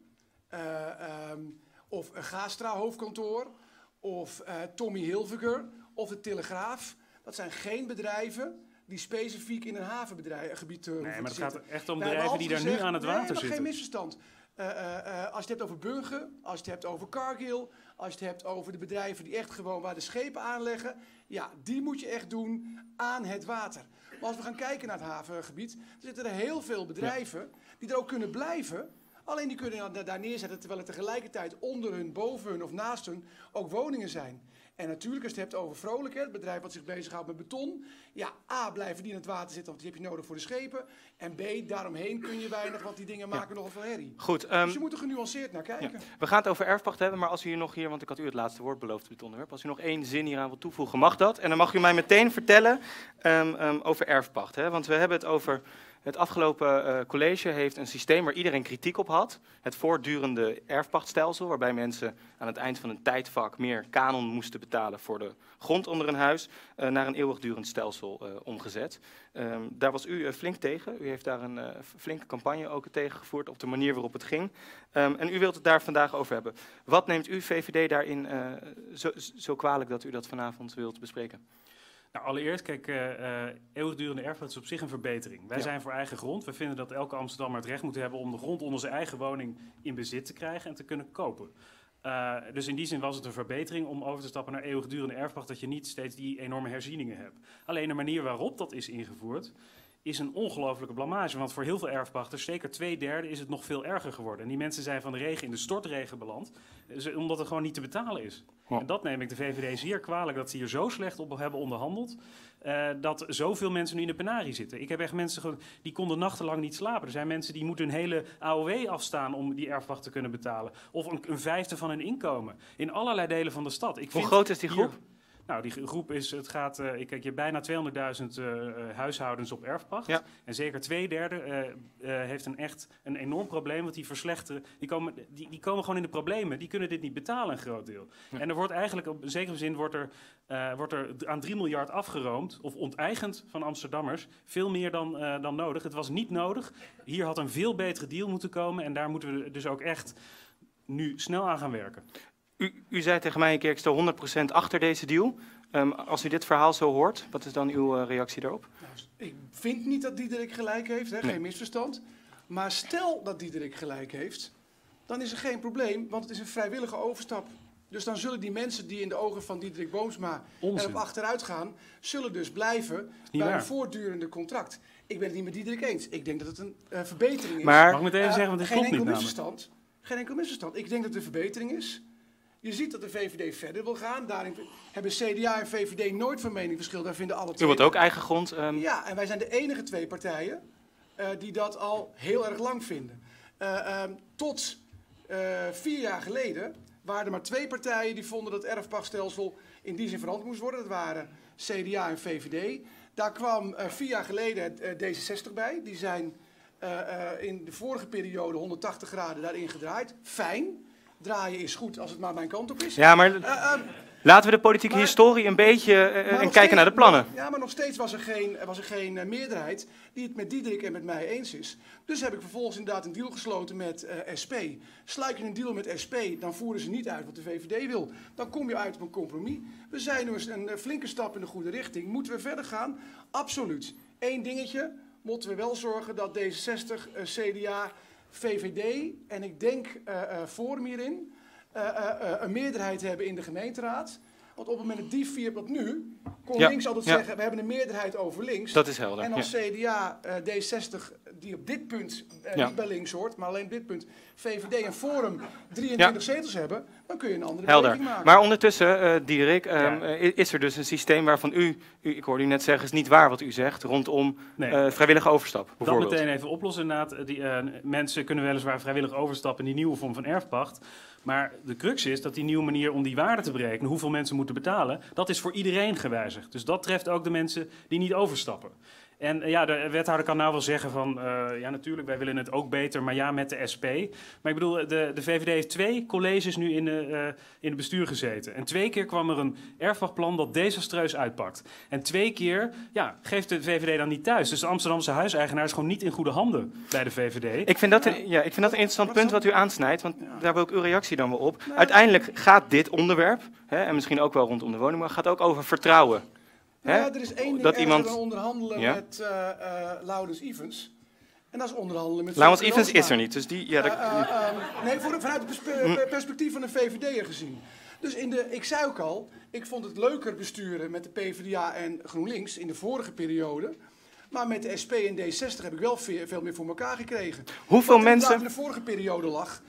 of een Gastra hoofdkantoor, of Tommy Hilfiger, of de Telegraaf. Dat zijn geen bedrijven die specifiek in een havengebied hoeven Nee, maar het te gaat zitten. er echt om Wij hebben bedrijven die daar altijd nu aan het gezegd, water maar zitten. geen misverstand. Als je het hebt over Bunge, als je het hebt over Cargill, als je het hebt over de bedrijven die echt gewoon waar de schepen aanleggen, ja, die moet je echt doen aan het water. Maar als we gaan kijken naar het havengebied, dan zitten er heel veel bedrijven die er ook kunnen blijven. Alleen die kunnen daar neerzetten terwijl er tegelijkertijd onder hun, boven hun of naast hun ook woningen zijn. En natuurlijk, als je het hebt over Vrolijk, het bedrijf wat zich bezighoudt met beton. Ja, A, blijven die in het water zitten, want die heb je nodig voor de schepen. En B, daaromheen kun je weinig, want die dingen maken nogal veel herrie. Goed, Dus je moet er genuanceerd naar kijken. we gaan het over erfpacht hebben, maar als u nog hier, want ik had u het laatste woord beloofd op dit onderwerp, als u nog één zin hieraan wil toevoegen, mag dat. En dan mag u mij meteen vertellen over erfpacht. Hè? Want we hebben het over Het afgelopen college heeft een systeem waar iedereen kritiek op had. Het voortdurende erfpachtstelsel, waarbij mensen aan het eind van een tijdvak meer kanon moesten betalen voor de grond onder een huis, naar een eeuwigdurend stelsel omgezet. Daar was u flink tegen. U heeft daar een flinke campagne ook tegen gevoerd op de manier waarop het ging. En u wilt het daar vandaag over hebben. Wat neemt u VVD daarin zo kwalijk dat u dat vanavond wilt bespreken? Nou, allereerst, kijk, eeuwigdurende erfpacht is op zich een verbetering. Wij zijn voor eigen grond. We vinden dat elke Amsterdammer het recht moet hebben om de grond onder zijn eigen woning in bezit te krijgen en te kunnen kopen. Dus in die zin was het een verbetering om over te stappen naar eeuwigdurende erfpacht, dat je niet steeds die enorme herzieningen hebt. Alleen de manier waarop dat is ingevoerd is een ongelofelijke blamage. Want voor heel veel erfpachters, zeker 2/3, is het nog veel erger geworden. En die mensen zijn van de regen in de stortregen beland, omdat het gewoon niet te betalen is. Ja. En dat neem ik de VVD zeer kwalijk, dat ze hier zo slecht op hebben onderhandeld, dat zoveel mensen nu in de penarie zitten. Ik heb echt mensen die konden nachtenlang niet slapen. Er zijn mensen die moeten hun hele AOW afstaan om die erfpacht te kunnen betalen. Of een vijfde van hun inkomen. In allerlei delen van de stad. Hoe groot is die groep? Nou, die groep is, je hebt bijna 200.000 huishoudens op erfpacht. Ja. En zeker 2/3 heeft een enorm probleem, want die verslechteren. Die komen gewoon in de problemen. Die kunnen dit niet betalen, een groot deel. Ja. En er wordt eigenlijk, op een zekere zin, wordt er aan 3 miljard afgeroomd, of onteigend van Amsterdammers. Veel meer dan nodig. Het was niet nodig. Hier had een veel betere deal moeten komen. En daar moeten we dus ook echt nu snel aan gaan werken. U zei tegen mij een keer, ik sta 100% achter deze deal. Als u dit verhaal zo hoort, wat is dan uw reactie daarop? Nou, ik vind niet dat Diederik gelijk heeft, hè, geen misverstand. Maar stel dat Diederik gelijk heeft, dan is er geen probleem, want het is een vrijwillige overstap. Dus dan zullen die mensen die in de ogen van Diederik Boomsma erop achteruit gaan, zullen dus blijven bij een voortdurende contract. Ik ben het niet met Diederik eens. Ik denk dat het een verbetering is. Maar mag ik meteen zeggen, want dit klopt niet Geen enkel misverstand. Ik denk dat het een verbetering is. Je ziet dat de VVD verder wil gaan. Daarin hebben CDA en VVD nooit van mening verschil. Daar vinden alle twee. U wilt ook eigen grond? Ja, en wij zijn de enige 2 partijen die dat al heel erg lang vinden. Tot 4 jaar geleden waren er maar 2 partijen die vonden dat het erfpachtstelsel in die zin veranderd moest worden. Dat waren CDA en VVD. Daar kwam 4 jaar geleden D66 bij. Die zijn in de vorige periode 180 graden daarin gedraaid. Fijn. Draaien is goed als het maar mijn kant op is. Ja, maar laten we de politieke historie een beetje en kijken naar de plannen. Ja, maar nog steeds was er geen meerderheid die het met Diederik en met mij eens is. Dus heb ik vervolgens inderdaad een deal gesloten met SP. Sluit je een deal met SP, dan voeren ze niet uit wat de VVD wil. Dan kom je uit op een compromis. We zijn nu een flinke stap in de goede richting. Moeten we verder gaan? Absoluut. Eén dingetje, moeten we wel zorgen dat D66, CDA, VVD en ik denk Forum hierin een meerderheid hebben in de gemeenteraad. Want op het moment dat die 4, wat nu, kon links altijd zeggen, we hebben een meerderheid over links. Dat is helder. En als CDA, D60, die op dit punt niet bij links hoort, maar alleen op dit punt VVD en Forum 23 zetels hebben, dan kun je een andere beweging maken. Maar ondertussen, Diederik, is er dus een systeem waarvan ik hoorde u net zeggen, is niet waar wat u zegt, rondom vrijwillige overstap, bijvoorbeeld. Dat meteen even oplossen inderdaad. Mensen kunnen weliswaar vrijwillig overstappen in die nieuwe vorm van erfpacht. Maar de crux is dat die nieuwe manier om die waarde te berekenen, hoeveel mensen moeten betalen, dat is voor iedereen gewijzigd. Dus dat treft ook de mensen die niet overstappen. En de wethouder kan nou wel zeggen van, natuurlijk, wij willen het ook beter, maar ja, met de SP. Maar ik bedoel, de VVD heeft 2 colleges nu in het bestuur gezeten. En 2 keer kwam er een erfpachtplan dat desastreus uitpakt. En 2 keer, geeft de VVD dan niet thuis. Dus de Amsterdamse huiseigenaar is gewoon niet in goede handen bij de VVD. Ik vind dat een interessant punt wat u aansnijdt, want daar wil ik uw reactie dan wel op. Uiteindelijk gaat dit onderwerp, en misschien ook wel rondom de woningmarkt, gaat ook over vertrouwen. Ja, er is één ding erger dan onderhandelen met Laurens Ivens. En dat is onderhandelen met... Laurens Ivens is er niet, dus die... nee, vanuit het perspectief van een VVD'er gezien. Dus ik zei ook al, ik vond het leuker besturen met de PvdA en GroenLinks in de vorige periode. Maar met de SP en D60 heb ik wel veel meer voor elkaar gekregen. Hoeveel mensen... Wat in de vorige periode lag,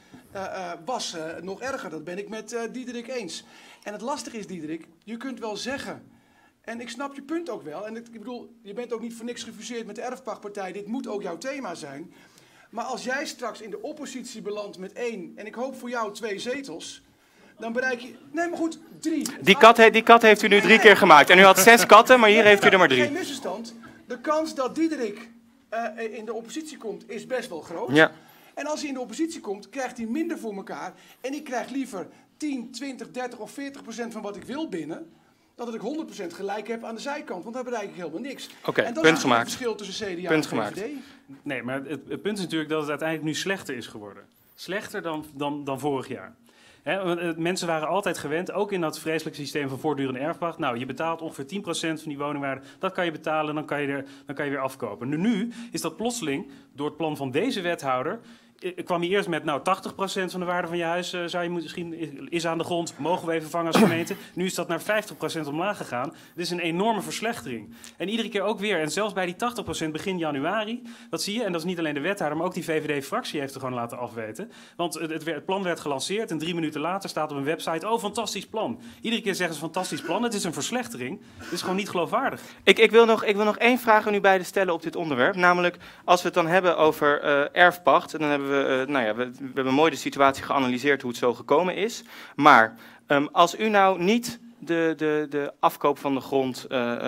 was nog erger. Dat ben ik met Diederik eens. En het lastige is, Diederik, je kunt wel zeggen... En ik snap je punt ook wel. En ik bedoel, je bent ook niet voor niks gefuseerd met de erfpachtpartij. Dit moet ook jouw thema zijn. Maar als jij straks in de oppositie belandt met 1... en ik hoop voor jou 2 zetels... dan bereik je... Nee, maar goed, 3. Die kat heeft u nu 3 keer gemaakt. En u had 6 katten, maar hier heeft u er maar 3. Geen misverstand. De kans dat Diederik in de oppositie komt, is best wel groot. Ja. En als hij in de oppositie komt, krijgt hij minder voor elkaar. En ik krijg liever 10, 20, 30 of 40% van wat ik wil binnen, dan dat ik 100% gelijk heb aan de zijkant. Want daar bereik ik helemaal niks. Oké, en dat punt is gemaakt. het verschil tussen CDA Punt en gemaakt. VVD. Nee, maar het punt is natuurlijk dat het uiteindelijk nu slechter is geworden. Slechter dan vorig jaar. Mensen waren altijd gewend, ook in dat vreselijke systeem van voortdurende erfpacht. Nou, je betaalt ongeveer 10% van die woningwaarde. Dat kan je betalen, dan kan je weer afkopen. Nu is dat plotseling, door het plan van deze wethouder, kwam je eerst met, 80% van de waarde van je huis is aan de grond, mogen we even vangen als gemeente. Nu is dat naar 50% omlaag gegaan. Dit is een enorme verslechtering. En iedere keer ook weer, en zelfs bij die 80% begin januari, dat zie je, en dat is niet alleen de wethouder, maar ook die VVD-fractie heeft er gewoon laten afweten. Want het plan werd gelanceerd en 3 minuten later staat op een website, fantastisch plan. Iedere keer zeggen ze fantastisch plan, het is een verslechtering. Het is gewoon niet geloofwaardig. Ik wil nog één vraag aan u beiden stellen op dit onderwerp. Namelijk, als we het dan hebben over erfpacht, en dan hebben we hebben mooi de situatie geanalyseerd hoe het zo gekomen is. Maar als u nou niet de afkoop van de grond,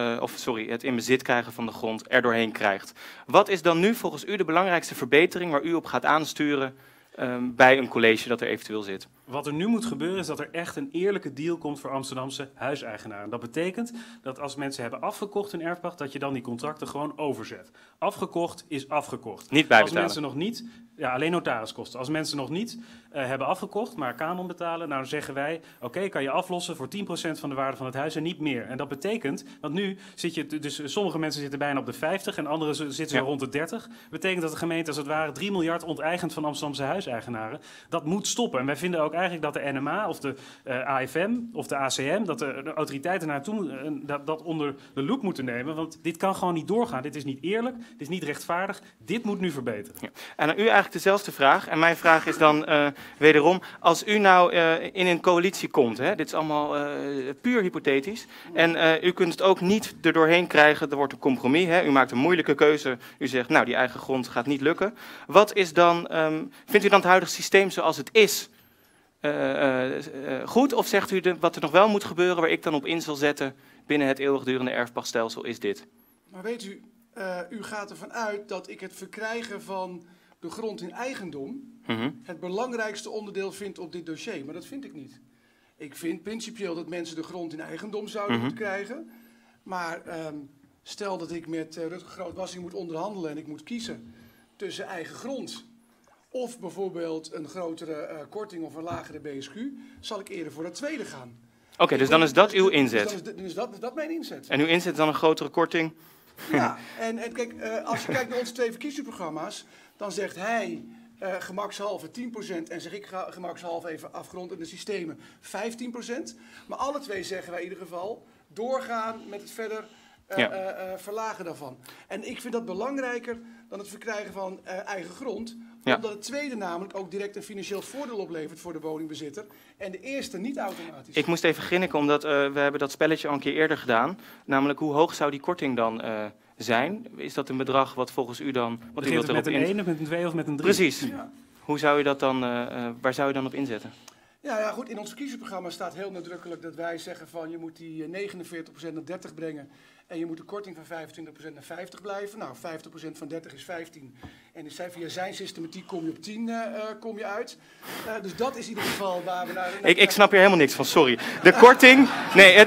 het in bezit krijgen van de grond er doorheen krijgt. Wat is dan nu volgens u de belangrijkste verbetering waar u op gaat aansturen bij een college dat er eventueel zit? Wat er nu moet gebeuren is dat er echt een eerlijke deal komt voor Amsterdamse huiseigenaren. Dat betekent dat als mensen hebben afgekocht hun erfpacht, dat je dan die contracten gewoon overzet. Afgekocht is afgekocht. Niet bijbetalen. Als mensen nog niet, alleen notariskosten. Als mensen nog niet hebben afgekocht, maar kanon betalen, nou dan zeggen wij, oké, kan je aflossen voor 10% van de waarde van het huis en niet meer. En dat betekent, want nu zit je, dus sommige mensen zitten bijna op de 50 en anderen zitten rond de 30. Betekent dat de gemeente als het ware 3 miljard onteigent van Amsterdamse huiseigenaren. Dat moet stoppen. En wij vinden ook eigenlijk dat de NMA of de AFM of de ACM, dat de autoriteiten naartoe dat onder de loep moeten nemen. Want dit kan gewoon niet doorgaan. Dit is niet eerlijk, dit is niet rechtvaardig. Dit moet nu verbeteren. Ja. En aan u eigenlijk dezelfde vraag. En mijn vraag is dan wederom, als u nou in een coalitie komt, dit is allemaal puur hypothetisch, en u kunt het ook niet er doorheen krijgen, er wordt een compromis, u maakt een moeilijke keuze, u zegt, die eigen grond gaat niet lukken. Wat is dan, vindt u dan het huidige systeem zoals het is goed, of zegt u wat er nog wel moet gebeuren, waar ik dan op in zal zetten binnen het eeuwigdurende erfpachtstelsel, is dit? Maar weet u, u gaat ervan uit dat ik het verkrijgen van de grond in eigendom het belangrijkste onderdeel vind op dit dossier. Maar dat vind ik niet. Ik vind principieel dat mensen de grond in eigendom zouden moeten krijgen. Maar stel dat ik met Rutger Groot-Wassing moet onderhandelen en ik moet kiezen tussen eigen grond of bijvoorbeeld een grotere korting of een lagere BSQ, zal ik eerder voor het tweede gaan. Oké, dus dan is dat uw inzet? Dus is dat mijn inzet. En uw inzet is dan een grotere korting? Ja, en kijk, als je kijkt naar onze 2 verkiezingsprogramma's, dan zegt hij gemakshalve 10% en zeg ik gemakshalve even afgerond in de systemen 15%. Maar alle 2 zeggen wij in ieder geval doorgaan met het verder verlagen daarvan. En ik vind dat belangrijker dan het verkrijgen van eigen grond. Omdat het tweede namelijk ook direct een financieel voordeel oplevert voor de woningbezitter. En de eerste niet automatisch. Ik moest even grinniken, omdat we hebben dat spelletje al een keer eerder gedaan. Namelijk, hoe hoog zou die korting dan zijn? Is dat een bedrag wat volgens u dan... Begint het met een 1 of met een 2 of met een 3? Precies. Ja. Hoe zou je dat dan, waar zou je dan op inzetten? Ja, goed. In ons verkiezingsprogramma staat heel nadrukkelijk dat wij zeggen van je moet die 49% naar 30 brengen. En je moet de korting van 25% naar 50 blijven. Nou, 50% van 30 is 15. En via zijn systematiek kom je op 10 kom je uit. Dus dat is in ieder geval waar we naar... Ik snap hier helemaal niks van, sorry. De korting... Nee,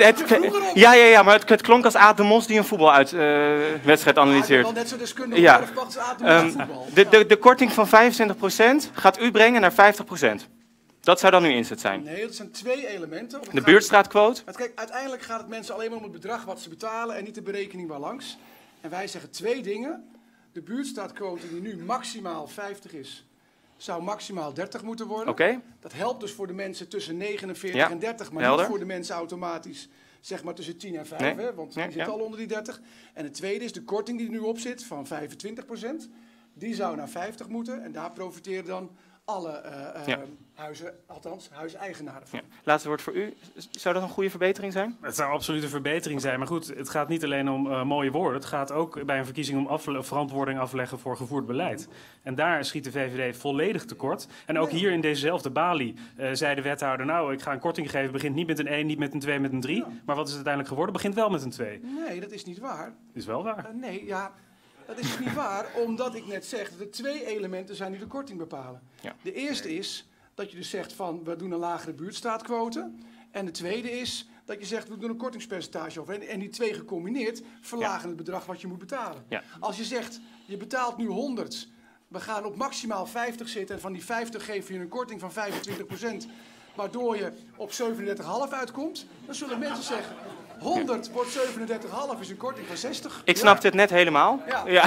maar het klonk als Aad de Mos die een voetbalwedstrijd analyseert. Wel net zo deskundig als Aad de Mos voetbal. De korting van 25% gaat u brengen naar 50%. Dat zou dan uw inzet zijn? Nee, dat zijn 2 elementen. De buurtstraatquote? Kijk, uiteindelijk gaat het mensen alleen maar om het bedrag wat ze betalen en niet de berekening waarlangs. En wij zeggen 2 dingen. De buurtstraatquote die nu maximaal 50 is, zou maximaal 30 moeten worden. Okay. Dat helpt dus voor de mensen tussen 49 en 30, maar niet voor de mensen automatisch zeg maar tussen 10 en 5, want die zit al onder die 30. En het tweede is de korting die er nu op zit van 25%. Die zou naar 50 moeten en daar profiteren dan alle huizen, althans huiseigenaren van. Ja. Laatste woord voor u. Zou dat een goede verbetering zijn? Het zou absoluut een verbetering zijn. Maar goed, het gaat niet alleen om mooie woorden. Het gaat ook bij een verkiezing om verantwoording afleggen voor gevoerd beleid. En daar schiet de VVD volledig tekort. En ook hier in dezezelfde balie zei de wethouder... nou, ik ga een korting geven. Begint niet met een 1, niet met een 2, met een 3. Ja. Maar wat is het uiteindelijk geworden? Begint wel met een 2. Nee, dat is niet waar. Is wel waar. Dat is niet waar, omdat ik net zeg dat er 2 elementen zijn die de korting bepalen. Ja. De eerste is dat je dus zegt van we doen een lagere buurtstaatquote. En de tweede is dat je zegt we doen een kortingspercentage over. En die 2 gecombineerd verlagen het bedrag wat je moet betalen. Ja. Als je zegt je betaalt nu 100, we gaan op maximaal 50 zitten en van die 50 geef je een korting van 25%. Waardoor je op 37,5 uitkomt, dan zullen mensen zeggen 100 wordt 37,5 is een korting van 60. Ik snapte het net helemaal. Ja.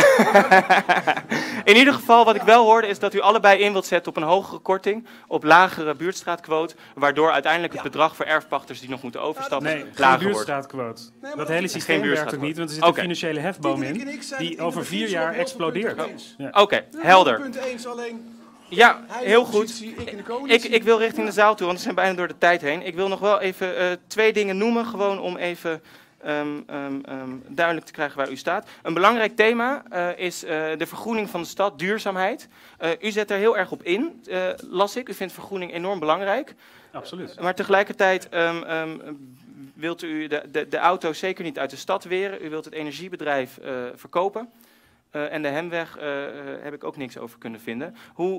In ieder geval, wat ik wel hoorde, is dat u allebei in wilt zetten op een hogere korting, op lagere buurtstraatquote, waardoor uiteindelijk het bedrag voor erfpachters die nog moeten overstappen Nee, geen lager wordt. buurtstraatquote. maar Dat dat hele is systeem geen werkt ook buurtstraatquote. niet, want er zit een Oké. financiële hefboom Diederik en in, ik zijn die het over in de 4 verkiezingen jaar op heel veel punten explodeert. eens. Ja. Oké, helder. Punt eens, alleen Ja, hij in de heel goed. oppositie, ik in de coalitie. Ik wil richting de zaal toe, want we zijn bijna door de tijd heen. Ik wil nog wel even 2 dingen noemen, gewoon om even duidelijk te krijgen waar u staat. Een belangrijk thema is de vergroening van de stad, duurzaamheid. U zet er heel erg op in, las ik. U vindt vergroening enorm belangrijk. Absoluut. Maar tegelijkertijd wilt u de auto's zeker niet uit de stad weren. U wilt het energiebedrijf verkopen. En de Hemweg heb ik ook niks over kunnen vinden.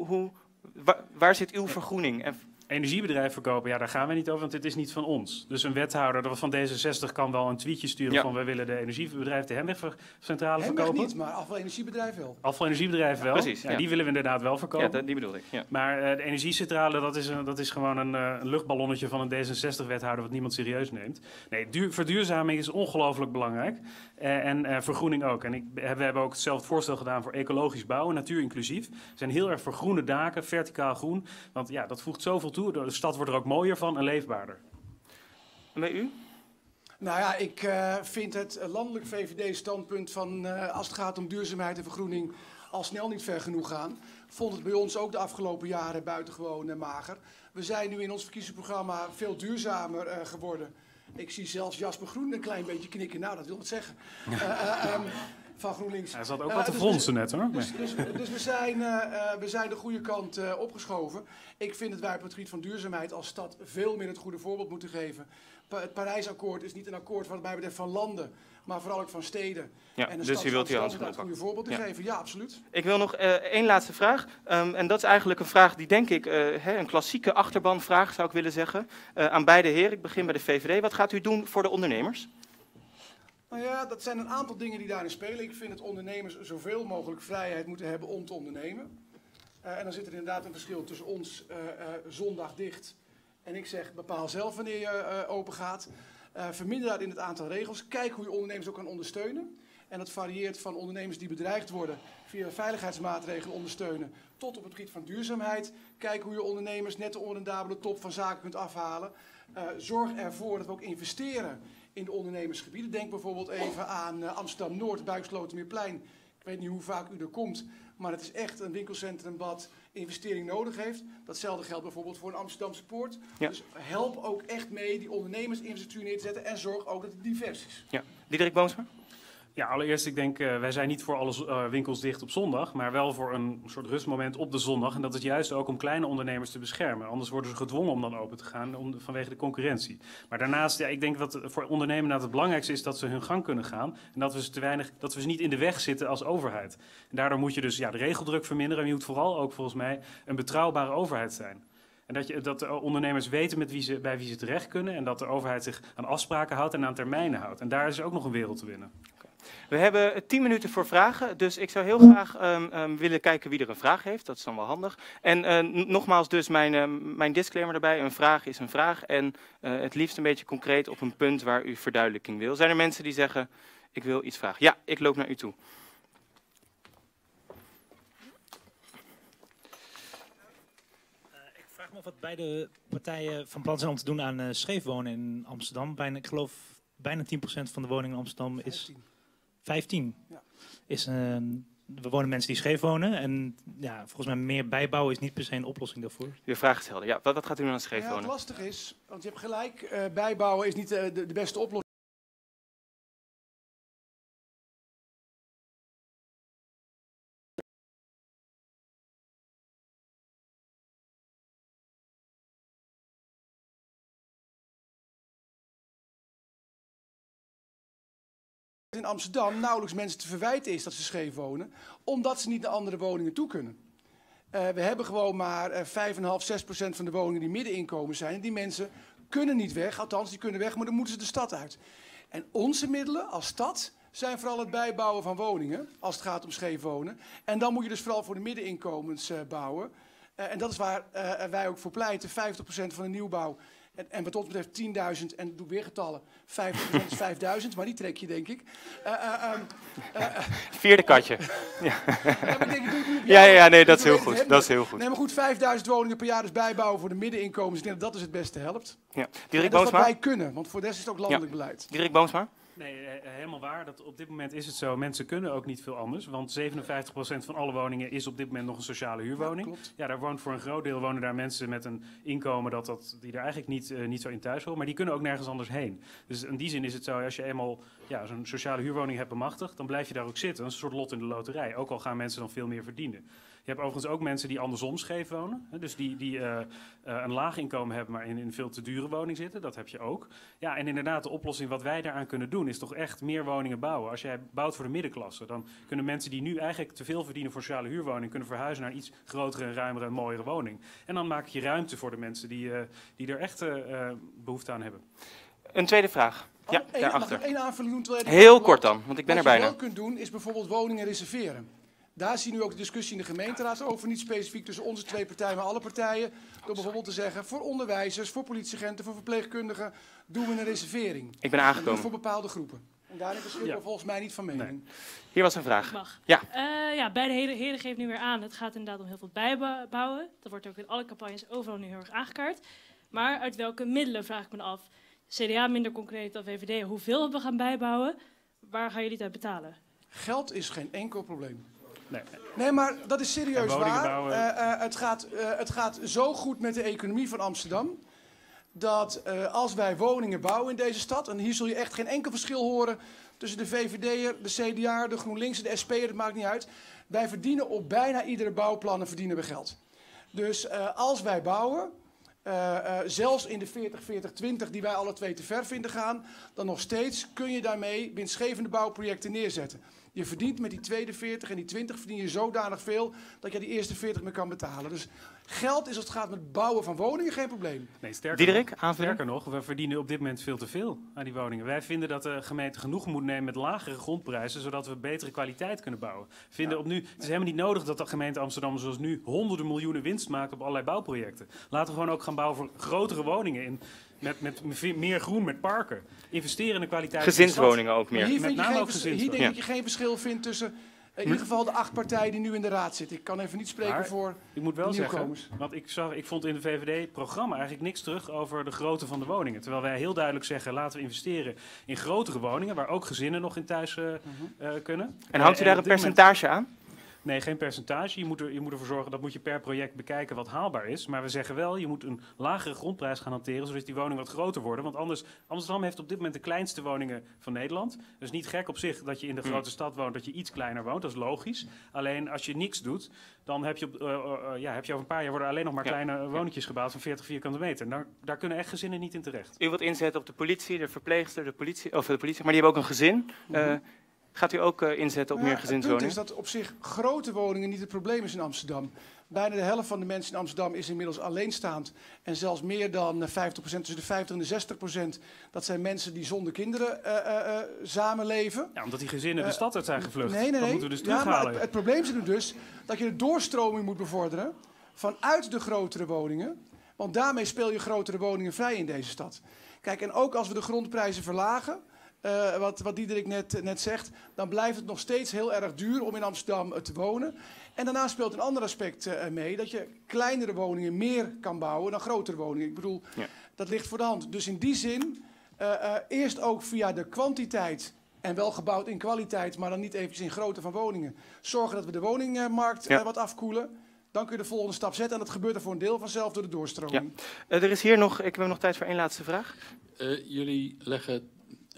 Waar zit uw vergroening? Energiebedrijf verkopen, ja, daar gaan we niet over, want dit is niet van ons. Dus een wethouder van D66 kan wel een tweetje sturen van we willen de energiebedrijf de Hemwegcentrale Hemweg verkopen. niet, maar afvalenergiebedrijf wel. Afvalenergiebedrijf wel. Precies, Ja, ja. die willen we inderdaad wel verkopen. Ja, die bedoel ik. Ja. Maar de energiecentrale, dat is gewoon een luchtballonnetje van een D66-wethouder wat niemand serieus neemt. Nee, verduurzaming is ongelooflijk belangrijk. En vergroening ook. En we hebben ook hetzelfde voorstel gedaan voor ecologisch bouwen, natuurinclusief. We zijn heel erg voor groene daken, verticaal groen. Want ja, dat voegt zoveel toe. De stad wordt er ook mooier van en leefbaarder. En bij u? Nou ja, ik vind het landelijk VVD-standpunt van als het gaat om duurzaamheid en vergroening al snel niet ver genoeg gaan. Vond het bij ons ook de afgelopen jaren buitengewoon mager. We zijn nu in ons verkiezingsprogramma veel duurzamer geworden. Ik zie zelfs Jasper Groen een klein beetje knikken. Nou, dat wil wat zeggen. Van GroenLinks. Hij zat ook wat te fronsen net hoor. Dus we zijn de goede kant opgeschoven. Ik vind dat wij op het gebied van duurzaamheid als stad veel meer het goede voorbeeld moeten geven. Het Parijsakkoord is niet een akkoord wat mij betreft van landen, maar vooral ook van steden. Ja, en de dus stad u wilt uw Amsterdam handschoen moet daar het goede voorbeeld te geven. Ja, absoluut. Ik wil nog 1 laatste vraag. En dat is eigenlijk een vraag die denk ik een klassieke achterbanvraag zou ik willen zeggen. Aan beide heren. Ik begin bij de VVD. Wat gaat u doen voor de ondernemers? Nou ja, dat zijn een aantal dingen die daarin spelen. Ik vind dat ondernemers zoveel mogelijk vrijheid moeten hebben om te ondernemen. En dan zit er inderdaad een verschil tussen ons zondag dicht. En ik zeg, bepaal zelf wanneer je open gaat. Verminder dat in het aantal regels. Kijk hoe je ondernemers ook kan ondersteunen. En dat varieert van ondernemers die bedreigd worden via veiligheidsmaatregelen ondersteunen, tot op het gebied van duurzaamheid. Kijk hoe je ondernemers net de onrendabele top van zaken kunt afhalen. Zorg ervoor dat we ook investeren in de ondernemersgebieden. Denk bijvoorbeeld even aan Amsterdam-Noord, Buikslotermeerplein. Ik weet niet hoe vaak u er komt, maar het is echt een winkelcentrum wat investering nodig heeft. Datzelfde geldt bijvoorbeeld voor een Amsterdamse Poort. Ja. Dus help ook echt mee die ondernemersinfrastructuur neer te zetten en zorg ook dat het divers is. Ja. Diederik Boomsma? Ja, allereerst, ik denk, wij zijn niet voor alle winkels dicht op zondag, maar wel voor een soort rustmoment op de zondag. En dat is juist ook om kleine ondernemers te beschermen. Anders worden ze gedwongen om dan open te gaan vanwege de concurrentie. Maar daarnaast, ja, ik denk dat voor ondernemers het belangrijkste is dat ze hun gang kunnen gaan. En dat we ze niet in de weg zitten als overheid. En daardoor moet je dus de regeldruk verminderen. En je moet vooral ook volgens mij een betrouwbare overheid zijn. En dat de ondernemers weten bij wie ze terecht kunnen. En dat de overheid zich aan afspraken houdt en aan termijnen houdt. En daar is ook nog een wereld te winnen. We hebben 10 minuten voor vragen, dus ik zou heel graag willen kijken wie er een vraag heeft. Dat is dan wel handig. En nogmaals dus mijn disclaimer erbij. Een vraag is een vraag en het liefst een beetje concreet op een punt waar u verduidelijking wil. Zijn er mensen die zeggen, ik wil iets vragen? Ja, ik loop naar u toe. Ik vraag me af wat beide partijen van plan zijn om te doen aan scheefwonen in Amsterdam. Ik geloof bijna 10% van de woningen in Amsterdam is... 15. Ja. We wonen mensen die scheef wonen en ja, volgens mij meer bijbouwen is niet per se een oplossing daarvoor. Je vraag is helder. Ja, wat gaat u doen aan scheef Ja, wonen? het lastig is, want je hebt gelijk, bijbouwen is niet de beste oplossing. in Amsterdam nauwelijks mensen te verwijten is dat ze scheef wonen, omdat ze niet naar andere woningen toe kunnen. We hebben gewoon maar 5,5, 6% van de woningen die middeninkomen zijn. En die mensen kunnen niet weg, althans die kunnen weg, maar dan moeten ze de stad uit. En onze middelen als stad zijn vooral het bijbouwen van woningen, als het gaat om scheef wonen. En dan moet je dus vooral voor de middeninkomens bouwen. En dat is waar wij ook voor pleiten, 50% van de nieuwbouw. En wat ons betreft 10.000, en doe weer getallen, 50% is 5.000, maar die trek je denk ik. Vierde katje. Nee, dat is heel goed. Dat is heel goed. Nee, maar goed, 5.000 woningen per jaar dus bijbouwen voor de middeninkomens. Ik denk dat dat is het beste helpt. Ja. Dat is wat wij kunnen, want voor de rest is het ook landelijk beleid. Dirk Boomsma? Nee, helemaal waar. Dat op dit moment is het zo. Mensen kunnen ook niet veel anders. Want 57% van alle woningen is op dit moment nog een sociale huurwoning. Ja, klopt. Ja, daar woont voor een groot deel wonen daar mensen met een inkomen die er eigenlijk niet zo in thuis horen. Maar die kunnen ook nergens anders heen. Dus in die zin is het zo, als je eenmaal zo'n sociale huurwoning hebt bemachtigd, dan blijf je daar ook zitten. Dat is een soort lot in de loterij. Ook al gaan mensen dan veel meer verdienen. Je hebt overigens ook mensen die andersom scheef wonen. Dus die een laag inkomen hebben, maar in een veel te dure woning zitten. Dat heb je ook. Ja, en inderdaad, de oplossing wat wij daaraan kunnen doen is toch echt meer woningen bouwen. Als jij bouwt voor de middenklasse, dan kunnen mensen die nu eigenlijk te veel verdienen voor sociale huurwoning, kunnen verhuizen naar een iets grotere en ruimere en mooiere woning. En dan maak je ruimte voor de mensen die er echt behoefte aan hebben. Een tweede vraag. Ja, daarachter. Mag ik één aanvulling doen? Heel kort dan, want ik ben er bijna. Wat je wel kunt doen, is bijvoorbeeld woningen reserveren. Daar zie je nu ook de discussie in de gemeenteraad over, niet specifiek tussen onze twee partijen, maar alle partijen. Door bijvoorbeeld te zeggen, voor onderwijzers, voor politieagenten, voor verpleegkundigen, doen we een reservering. Ik ben aangekomen. En voor bepaalde groepen. En daarin verschillen we volgens mij niet van mening. Nee. Hier was een vraag. Mag. Ja. Beide heren geven nu weer aan. Het gaat inderdaad om heel veel bijbouwen. Dat wordt ook in alle campagnes overal nu heel erg aangekaart. Maar uit welke middelen, vraag ik me af. CDA minder concreet dan VVD. Hoeveel we gaan bijbouwen, waar gaan jullie het uit betalen? Geld is geen enkel probleem. Nee, maar dat is serieus waar. Bouwen. Het gaat zo goed met de economie van Amsterdam, dat als wij woningen bouwen in deze stad, en hier zul je echt geen enkel verschil horen tussen de VVD'er, de CDA, de GroenLinks, de SP'er, dat maakt niet uit. Wij verdienen op bijna iedere bouwplannen verdienen we geld. Dus als wij bouwen, zelfs in de 40-40-20 die wij alle twee te ver vinden gaan, dan nog steeds kun je daarmee winstgevende bouwprojecten neerzetten. Je verdient met die tweede 40 en die 20 verdien je zodanig veel dat je die eerste 40 meer kan betalen. Dus geld is als het gaat met bouwen van woningen geen probleem. Nee, sterker nog, we verdienen op dit moment veel te veel aan die woningen. Wij vinden dat de gemeente genoeg moet nemen met lagere grondprijzen, zodat we betere kwaliteit kunnen bouwen. Het is helemaal niet nodig dat de gemeente Amsterdam zoals nu honderden miljoenen winst maakt op allerlei bouwprojecten. Laten we gewoon ook gaan bouwen voor grotere woningen met meer groen, met parken. Investeren in de kwaliteit. Gezinswoningen ook meer. Hier denk ik dat je geen verschil vindt tussen in ieder geval de 8 partijen die nu in de raad zitten. Ik kan even niet spreken voor ik moet wel de nieuwkomers. zeggen, want ik vond in de VVD-programma eigenlijk niks terug over de grootte van de woningen. Terwijl wij heel duidelijk zeggen, laten we investeren in grotere woningen, waar ook gezinnen nog in thuis kunnen. En hangt u daar een percentage aan? Nee, geen percentage. Je moet ervoor zorgen, dat moet je per project bekijken wat haalbaar is. Maar we zeggen wel, je moet een lagere grondprijs gaan hanteren, zodat die woningen wat groter worden. Want anders, Amsterdam heeft op dit moment de kleinste woningen van Nederland. Dus niet gek op zich dat je in de grote stad woont, dat je iets kleiner woont. Dat is logisch. Alleen als je niks doet, dan heb je over een paar jaar worden alleen nog maar kleine woningjes gebouwd van 40 vierkante meter. Daar kunnen echt gezinnen niet in terecht. U wilt inzetten op de politie, de verpleegster, de politie, maar die hebben ook een gezin. Gaat u ook inzetten op meer gezinswoningen? Het punt is dat op zich grote woningen niet het probleem is in Amsterdam. Bijna de helft van de mensen in Amsterdam is inmiddels alleenstaand. En zelfs meer dan 50%, tussen de 50 en de 60%, dat zijn mensen die zonder kinderen samenleven. Ja, omdat die gezinnen de stad uit zijn gevlucht. Nee. Dat moeten we dus terughalen. Maar het probleem zit er dus dat je de doorstroming moet bevorderen vanuit de grotere woningen. Want daarmee speel je grotere woningen vrij in deze stad. Kijk, en ook als we de grondprijzen verlagen, wat Diederik net zegt, dan blijft het nog steeds heel erg duur om in Amsterdam te wonen. En daarnaast speelt een ander aspect mee, dat je kleinere woningen meer kan bouwen dan grotere woningen. Ik bedoel, dat ligt voor de hand. Dus in die zin, eerst ook via de kwantiteit en wel gebouwd in kwaliteit, maar dan niet eventjes in grootte van woningen. Zorgen dat we de woningmarkt wat afkoelen. Dan kun je de volgende stap zetten en dat gebeurt er voor een deel vanzelf door de doorstroming. Ja. Er is hier nog, ik heb nog tijd voor één laatste vraag. Jullie leggen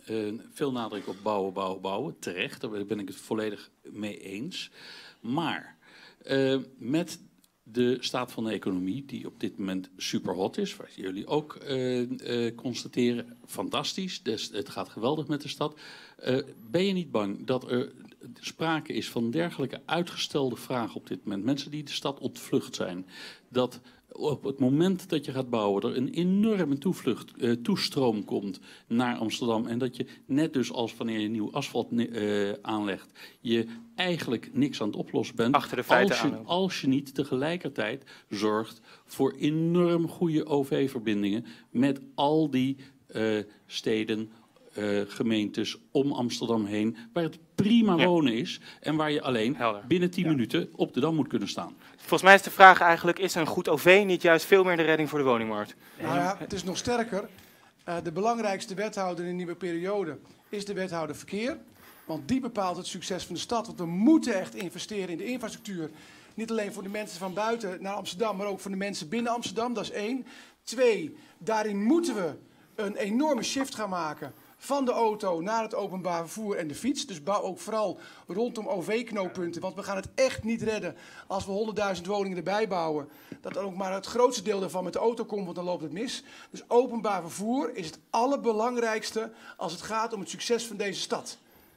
veel nadruk op bouwen. Terecht, daar ben ik het volledig mee eens. Maar met de staat van de economie, die op dit moment superhot is, waar jullie ook constateren, fantastisch, dus het gaat geweldig met de stad. Ben je niet bang dat er sprake is van dergelijke uitgestelde vragen op dit moment? Mensen die de stad ontvlucht zijn, dat op het moment dat je gaat bouwen er een enorme toestroom komt naar Amsterdam en dat je net dus als wanneer je nieuw asfalt aanlegt, je eigenlijk niks aan het oplossen bent. Achter de feiten als je niet tegelijkertijd zorgt voor enorm goede OV-verbindingen met al die steden, gemeentes om Amsterdam heen, waar het prima wonen is en waar je alleen binnen 10 minuten op de Dam moet kunnen staan. Volgens mij is de vraag eigenlijk, is een goed OV niet juist veel meer de redding voor de woningmarkt? Nou ja, het is nog sterker. De belangrijkste wethouder in de nieuwe periode is de wethouder verkeer. Want die bepaalt het succes van de stad. Want we moeten echt investeren in de infrastructuur. Niet alleen voor de mensen van buiten naar Amsterdam, maar ook voor de mensen binnen Amsterdam. Dat is 1. 2, daarin moeten we een enorme shift gaan maken van de auto naar het openbaar vervoer en de fiets. Dus bouw ook vooral rondom OV-knooppunten. Want we gaan het echt niet redden als we 100.000 woningen erbij bouwen. Dat ook maar het grootste deel daarvan met de auto komt, want dan loopt het mis. Dus openbaar vervoer is het allerbelangrijkste als het gaat om het succes van deze stad.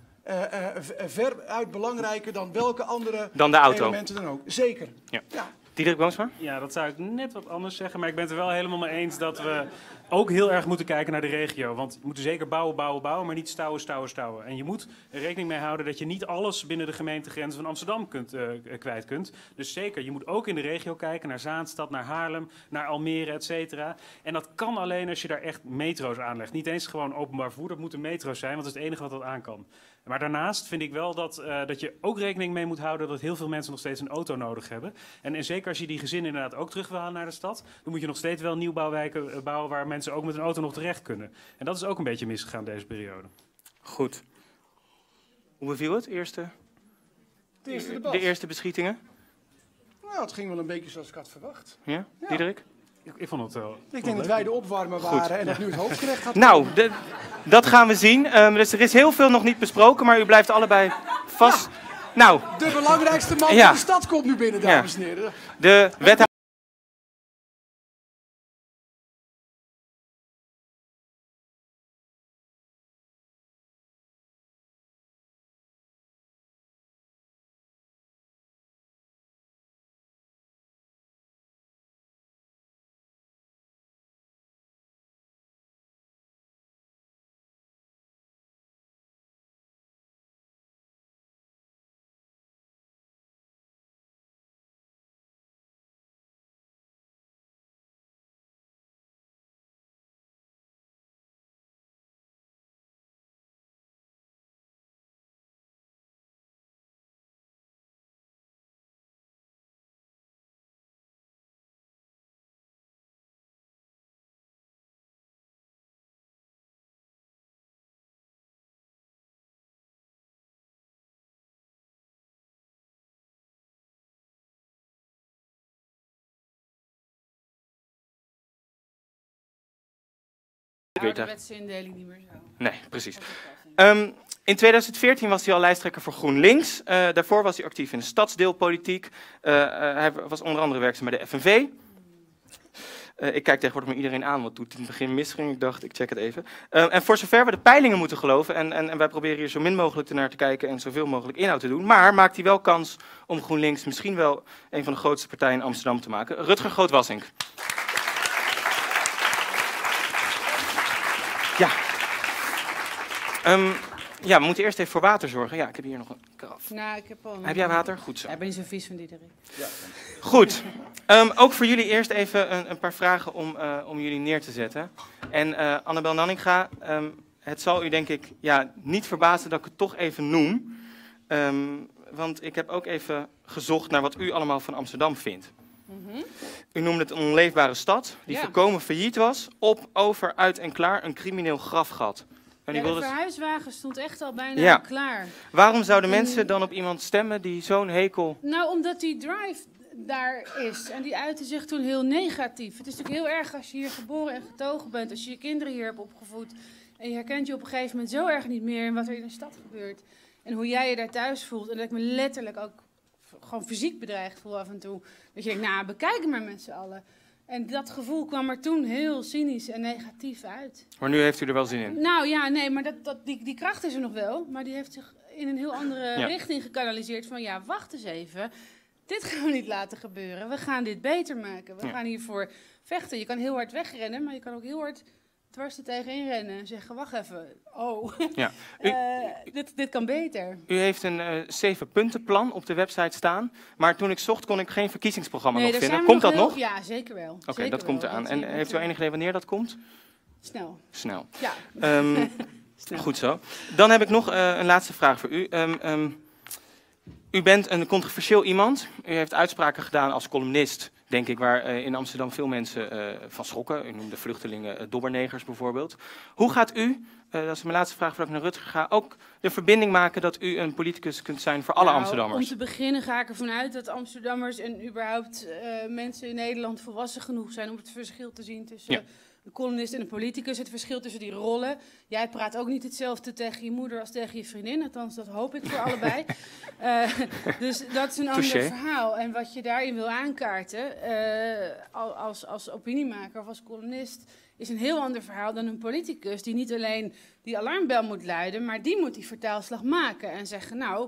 Veruit belangrijker dan welke andere elementen dan ook. Zeker. Ja. Diederik Boomsma? Ja, dat zou ik net wat anders zeggen. Maar ik ben het er wel helemaal mee eens dat we ook heel erg moeten kijken naar de regio. Want we moeten zeker bouwen, maar niet stouwen. En je moet er rekening mee houden dat je niet alles binnen de gemeentegrenzen van Amsterdam kwijt kunt. Dus zeker, je moet ook in de regio kijken naar Zaanstad, naar Haarlem, naar Almere, et cetera. En dat kan alleen als je daar echt metro's aanlegt. Niet eens gewoon openbaar vervoer, dat moeten metro's zijn, want dat is het enige wat dat aan kan. Maar daarnaast vind ik wel dat je ook rekening mee moet houden dat heel veel mensen nog steeds een auto nodig hebben. En zeker als je die gezinnen inderdaad ook terug wil halen naar de stad, dan moet je nog steeds wel nieuwbouwwijken bouwen waar mensen ook met een auto nog terecht kunnen. En dat is ook een beetje misgegaan deze periode. Goed. Hoe beviel het? De eerste beschietingen? Nou, het ging wel een beetje zoals ik had verwacht. Ja? Diederik? Ik vond het wel. Ik denk dat wij de opwarmer waren en dat nu het hoofdgerecht gaat Nou, dat gaan we zien. Dus er is heel veel nog niet besproken, maar u blijft allebei vast. Nou, de belangrijkste man van de stad komt nu binnen, dames en heren. De wethouder. Ouderwetse indeling niet meer zo. Nee, precies. In 2014 was hij al lijsttrekker voor GroenLinks. Daarvoor was hij actief in de stadsdeelpolitiek. Hij was onder andere werkzaam bij de FNV. Ik kijk tegenwoordig maar iedereen aan, want toen het in het begin misging, ik dacht, ik check het even. En voor zover we de peilingen moeten geloven, en wij proberen hier zo min mogelijk naar te kijken en zoveel mogelijk inhoud te doen, maar maakt hij wel kans om GroenLinks misschien wel een van de grootste partijen in Amsterdam te maken. Rutger Groot-Wassink. Ja. Ja, we moeten eerst even voor water zorgen. Ja, ik heb hier nog een karaf. Nou, ik heb al Heb jij water? Goed zo. Ja, ik ben niet zo vies van Diederik. Ja. Goed. Ook voor jullie eerst even een paar vragen om jullie neer te zetten. En Annabel Nanninga, het zal u denk ik niet verbazen dat ik het toch even noem. Want ik heb ook even gezocht naar wat u allemaal van Amsterdam vindt. U noemde het een onleefbare stad die volkomen failliet was, over, uit en klaar een crimineel grafgat. De verhuiswagen stond echt al bijna klaar. Waarom zouden mensen dan op iemand stemmen die zo'n hekel... Nou, omdat die drive daar is en die uitte zich toen heel negatief. Het is natuurlijk heel erg als je hier geboren en getogen bent, als je je kinderen hier hebt opgevoed en je herkent je op een gegeven moment zo erg niet meer in wat er in de stad gebeurt. En hoe jij je daar thuis voelt. En dat ik me letterlijk ook gewoon fysiek bedreigd voel af en toe. Dat je denkt, nou, bekijk het maar met z'n allen. En dat gevoel kwam er toen heel cynisch en negatief uit. Maar nu heeft u er wel zin in? Nou ja, nee, maar die kracht is er nog wel. Maar die heeft zich in een heel andere richting gekanaliseerd. Van ja, wacht eens even. Dit gaan we niet laten gebeuren. We gaan dit beter maken. We gaan hiervoor vechten. Je kan heel hard wegrennen, maar je kan ook heel hard dwars er tegenin rennen. En zeggen, wacht even. Oh, Ja. dit kan beter. U heeft een 7-puntenplan op de website staan. Maar toen ik zocht, kon ik geen verkiezingsprogramma nog vinden. Komt dat nog? Ja, zeker wel. Oké, dat komt eraan. En heeft u enig idee wanneer dat komt? Snel. Ja. Snel. Goed zo. Dan heb ik nog een laatste vraag voor u. U bent een controversieel iemand. U heeft uitspraken gedaan als columnist, denk ik, waar in Amsterdam veel mensen van schrokken. U noemde vluchtelingen dobbernegers bijvoorbeeld. Hoe gaat u, dat is mijn laatste vraag voordat ik naar Rutger ga, ook de verbinding maken dat u een politicus kunt zijn voor alle Amsterdammers? Om te beginnen ga ik ervan uit dat Amsterdammers en überhaupt mensen in Nederland volwassen genoeg zijn om het verschil te zien tussen een columnist en een politicus. Het verschil tussen die rollen. Jij praat ook niet hetzelfde tegen je moeder als tegen je vriendin. Althans, dat hoop ik voor allebei. Dus dat is een ander verhaal. En wat je daarin wil aankaarten als opiniemaker of als columnist is een heel ander verhaal dan een politicus die niet alleen die alarmbel moet luiden, maar die moet die vertaalslag maken en zeggen, nou,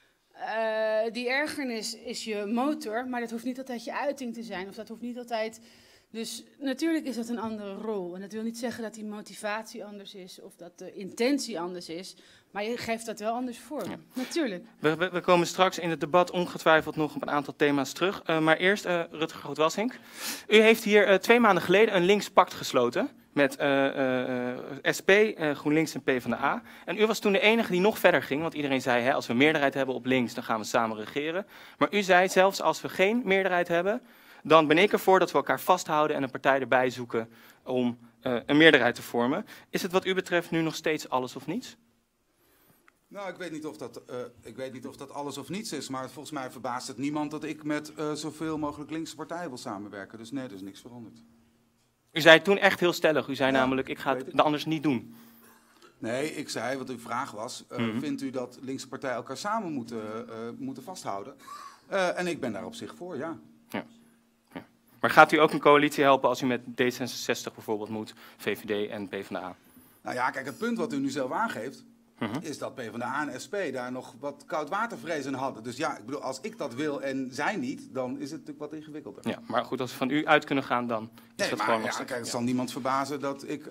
die ergernis is je motor, maar dat hoeft niet altijd je uiting te zijn. Of dat hoeft niet altijd. Dus natuurlijk is dat een andere rol. En dat wil niet zeggen dat die motivatie anders is of dat de intentie anders is. Maar je geeft dat wel anders vorm. Ja. Natuurlijk. We komen straks in het debat ongetwijfeld nog op een aantal thema's terug. Maar eerst Rutger Groot-Wassink. U heeft hier 2 maanden geleden een links pact gesloten met SP, GroenLinks en PvdA. En u was toen de enige die nog verder ging. Want iedereen zei, als we meerderheid hebben op links, dan gaan we samen regeren. Maar u zei, zelfs als we geen meerderheid hebben, dan ben ik ervoor dat we elkaar vasthouden en een partij erbij zoeken om een meerderheid te vormen. Is het wat u betreft nu nog steeds alles of niets? Nou, ik weet niet of dat alles of niets is, maar volgens mij verbaast het niemand dat ik met zoveel mogelijk linkse partijen wil samenwerken. Dus nee, er is niks veranderd. U zei toen echt heel stellig. U zei namelijk, ik ga het anders niet doen. Nee, ik zei, wat uw vraag was, vindt u dat linkse partijen elkaar samen moeten vasthouden? En ik ben daar op zich voor, ja. Maar gaat u ook een coalitie helpen als u met D66 bijvoorbeeld moet, VVD en PvdA? Nou ja, kijk, het punt wat u nu zelf aangeeft, is dat PvdA en SP daar nog wat koudwatervrees in hadden. Dus ja, ik bedoel, als ik dat wil en zij niet, dan is het natuurlijk wat ingewikkelder. Ja, maar goed, als we van u uit kunnen gaan, dan is dat gewoon nog. Kijk, het zal niemand verbazen dat ik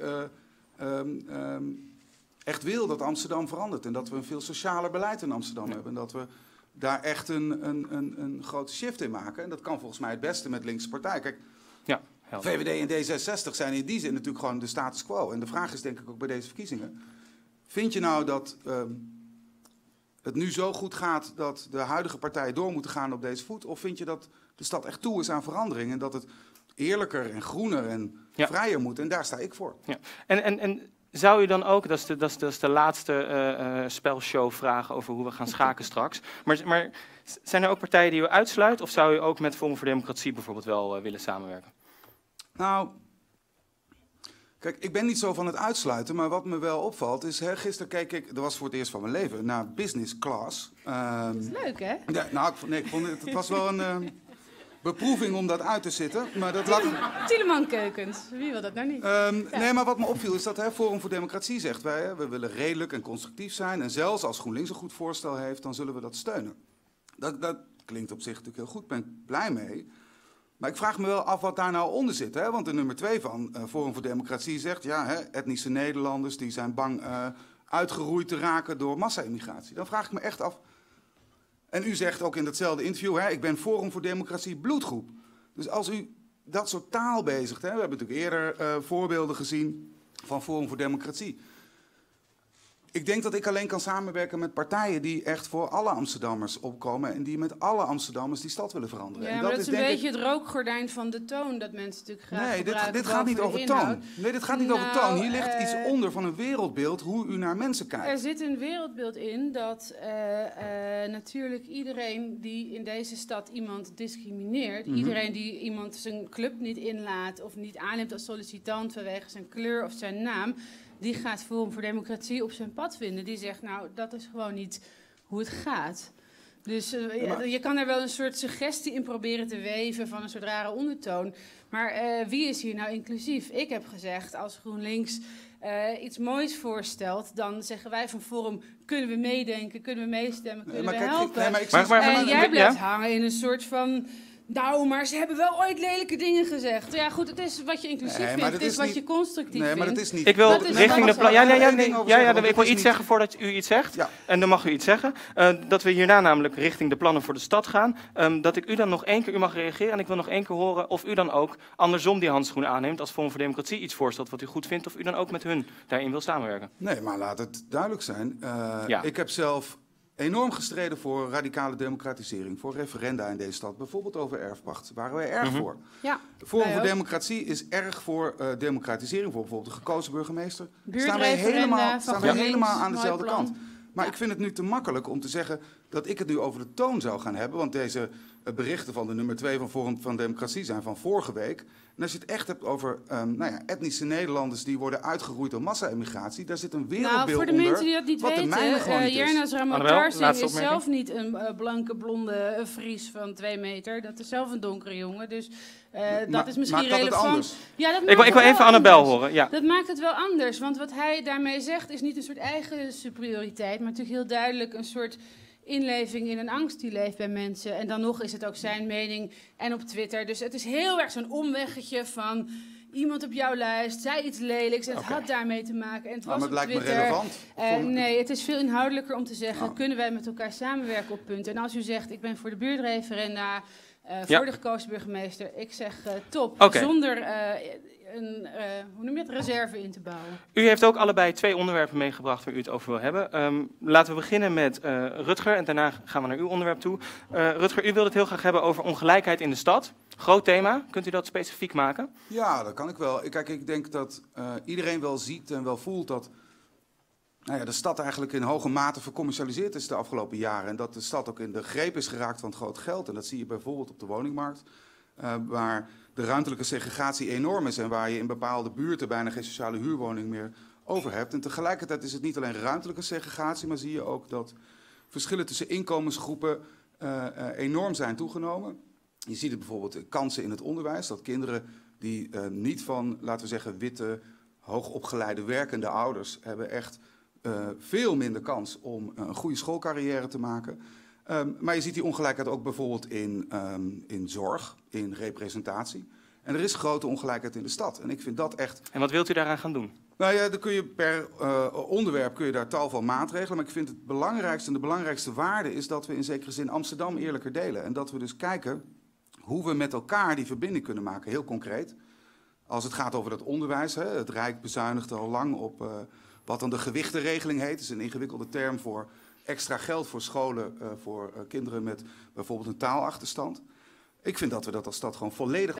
echt wil dat Amsterdam verandert. En dat we een veel socialer beleid in Amsterdam hebben. En dat we daar echt een grote shift in maken. En dat kan volgens mij het beste met linkse partijen. Kijk, VVD en D66 zijn in die zin natuurlijk gewoon de status quo. En de vraag is denk ik ook bij deze verkiezingen. Vind je nou dat het nu zo goed gaat dat de huidige partijen door moeten gaan op deze voet? Of vind je dat de stad echt toe is aan verandering? En dat het eerlijker en groener en vrijer moet? En daar sta ik voor. Ja. En zou u dan ook, dat is de laatste spelshow vragen over hoe we gaan schaken straks. Maar zijn er ook partijen die u uitsluit? Of zou u ook met Forum voor Democratie bijvoorbeeld wel willen samenwerken? Nou, kijk, ik ben niet zo van het uitsluiten, maar wat me wel opvalt is, gisteren keek ik, dat was voor het eerst van mijn leven, naar Business Class. Dat is leuk, hè? Ja, nou, ik vond het was wel een beproeving om dat uit te zitten. Maar dat Tieleman-keukens, wie wil dat nou niet? Nee, maar wat me opviel is dat Forum voor Democratie zegt, we willen redelijk en constructief zijn. En zelfs als GroenLinks een goed voorstel heeft, dan zullen we dat steunen. Dat klinkt op zich natuurlijk heel goed, ben ik blij mee. Maar ik vraag me wel af wat daar nou onder zit. Hè? Want de nummer 2 van Forum voor Democratie zegt, etnische Nederlanders die zijn bang uitgeroeid te raken door massa-immigratie. Dan vraag ik me echt af. En u zegt ook in datzelfde interview, ik ben Forum voor Democratie bloedgroep. Dus als u dat soort taal bezigt, we hebben natuurlijk eerder voorbeelden gezien van Forum voor Democratie. Ik denk dat ik alleen kan samenwerken met partijen die echt voor alle Amsterdammers opkomen en die met alle Amsterdammers die stad willen veranderen. Ja, maar dat is een beetje het rookgordijn van de toon dat mensen natuurlijk graag gebruiken. Nee, dit gaat niet over toon. Nee, dit gaat niet over toon. Hier ligt iets onder van een wereldbeeld, hoe u naar mensen kijkt. Er zit een wereldbeeld in dat natuurlijk iedereen die in deze stad iemand discrimineert, iedereen die iemand zijn club niet inlaat of niet aanneemt als sollicitant vanwege zijn kleur of zijn naam, die gaat Forum voor Democratie op zijn pad vinden. Die zegt, nou, dat is gewoon niet hoe het gaat. Dus je kan er wel een soort suggestie in proberen te weven van een soort rare ondertoon. Maar wie is hier nou inclusief? Ik heb gezegd, als GroenLinks iets moois voorstelt, dan zeggen wij van Forum, kunnen we meedenken, kunnen we meestemmen, kunnen we helpen. En jij blijft hangen in een soort van... Nou, maar ze hebben wel ooit lelijke dingen gezegd. Ja, goed, het is wat je inclusief vindt, het is wat je constructief vindt. Maar dat is niet... Ik wil richting de plan... ik wil iets zeggen voordat u iets zegt. Ja. En dan mag u iets zeggen. Dat we hierna namelijk richting de plannen voor de stad gaan. Dat ik u dan nog één keer... U mag reageren en ik wil nog één keer horen of u dan ook andersom die handschoenen aanneemt als Forum voor Democratie iets voorstelt wat u goed vindt. Of u dan ook met hun daarin wil samenwerken. Nee, maar laat het duidelijk zijn. Ik heb zelf... enorm gestreden voor radicale democratisering, voor referenda in deze stad. Bijvoorbeeld over erfpacht, daar waren wij erg voor. Ja, Forum voor Democratie is erg voor democratisering, voor bijvoorbeeld de gekozen burgemeester. Staan we helemaal aan dezelfde kant. Maar ik vind het nu te makkelijk om te zeggen dat ik het nu over de toon zou gaan hebben. Want deze berichten van de nummer 2 van Forum van Democratie zijn van vorige week. En als je het echt hebt over etnische Nederlanders die worden uitgeroeid door massa-immigratie, daar zit een wereldbeeld onder. Voor de mensen die dat niet weten, Jernas Ramatarsin is zelf niet een blanke, blonde Fries van 2 meter. Dat is zelf een donkere jongen, dus dat is misschien relevant. Ja, dat ik wil even Annabel horen. Ja. Dat maakt het wel anders, want wat hij daarmee zegt is niet een soort eigen superioriteit, maar natuurlijk heel duidelijk een soort inleving in een angst die leeft bij mensen. En dan nog is het ook zijn mening en op Twitter. Dus het is heel erg zo'n omweggetje van iemand op jouw lijst zei iets lelijks en het had daarmee te maken. En het was maar het op lijkt Twitter. me relevant. Nee, het is veel inhoudelijker om te zeggen, kunnen wij met elkaar samenwerken op punten. En als u zegt, ik ben voor de buurtreferenda, voor de gekozen burgemeester, ik zeg top. Zonder hoe noem je het, reserve in te bouwen. U heeft ook allebei 2 onderwerpen meegebracht waar u het over wil hebben. Laten we beginnen met Rutger en daarna gaan we naar uw onderwerp toe. Rutger, u wilde het heel graag hebben over ongelijkheid in de stad. Groot thema. Kunt u dat specifiek maken? Ja, dat kan ik wel. Kijk, ik denk dat iedereen wel ziet en wel voelt dat de stad eigenlijk in hoge mate vercommercialiseerd is de afgelopen jaren. En dat de stad ook in de greep is geraakt van het groot geld. En dat zie je bijvoorbeeld op de woningmarkt, waar de ruimtelijke segregatie enorm is en waar je in bepaalde buurten bijna geen sociale huurwoning meer over hebt. En tegelijkertijd is het niet alleen ruimtelijke segregatie, maar zie je ook dat verschillen tussen inkomensgroepen enorm zijn toegenomen. Je ziet het bijvoorbeeld in kansen in het onderwijs, dat kinderen die niet van, laten we zeggen, witte, hoogopgeleide werkende ouders hebben echt veel minder kans om een goede schoolcarrière te maken. Maar je ziet die ongelijkheid ook bijvoorbeeld in zorg, in representatie. En er is grote ongelijkheid in de stad. En ik vind dat echt... En wat wilt u daaraan gaan doen? Nou ja, dan kun je per onderwerp kun je daar tal van maatregelen. Maar ik vind het belangrijkste en de belangrijkste waarde is dat we in zekere zin Amsterdam eerlijker delen. En dat we dus kijken hoe we met elkaar die verbinding kunnen maken, heel concreet. Als het gaat over dat onderwijs, het Rijk bezuinigt al lang op wat dan de gewichtenregeling heet. Dat is een ingewikkelde term voor extra geld voor scholen voor kinderen met bijvoorbeeld een taalachterstand. Ik vind dat we dat als stad gewoon volledig...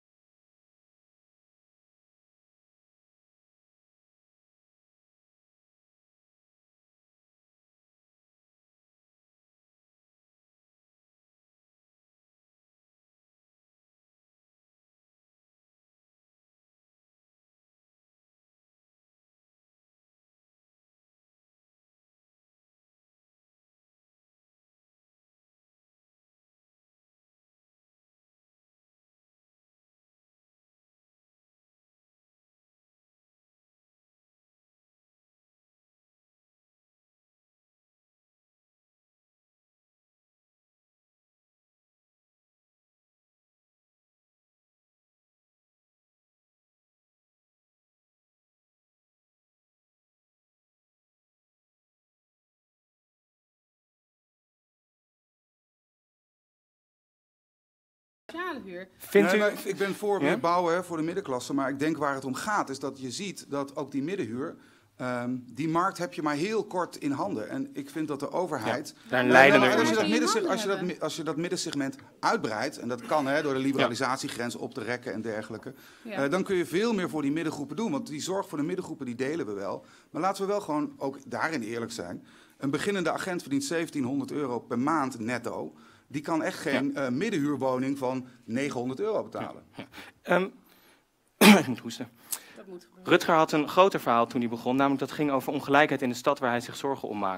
Huur. Ik ben voor meer bouwen voor de middenklasse, maar ik denk waar het om gaat is dat je ziet dat ook die middenhuur, die markt heb je maar heel kort in handen. En ik vind dat de overheid... Als je dat middensegment uitbreidt, en dat kan door de liberalisatiegrens op te rekken en dergelijke, dan kun je veel meer voor die middengroepen doen. Want die zorg voor de middengroepen die delen we wel. Maar laten we wel gewoon ook daarin eerlijk zijn. Een beginnende agent verdient €1700 per maand netto. Die kan echt geen middenhuurwoning van €900 betalen. Ik moet hoesten. Rutger had een groter verhaal toen hij begon, namelijk dat ging over ongelijkheid in de stad waar hij zich zorgen om maakt.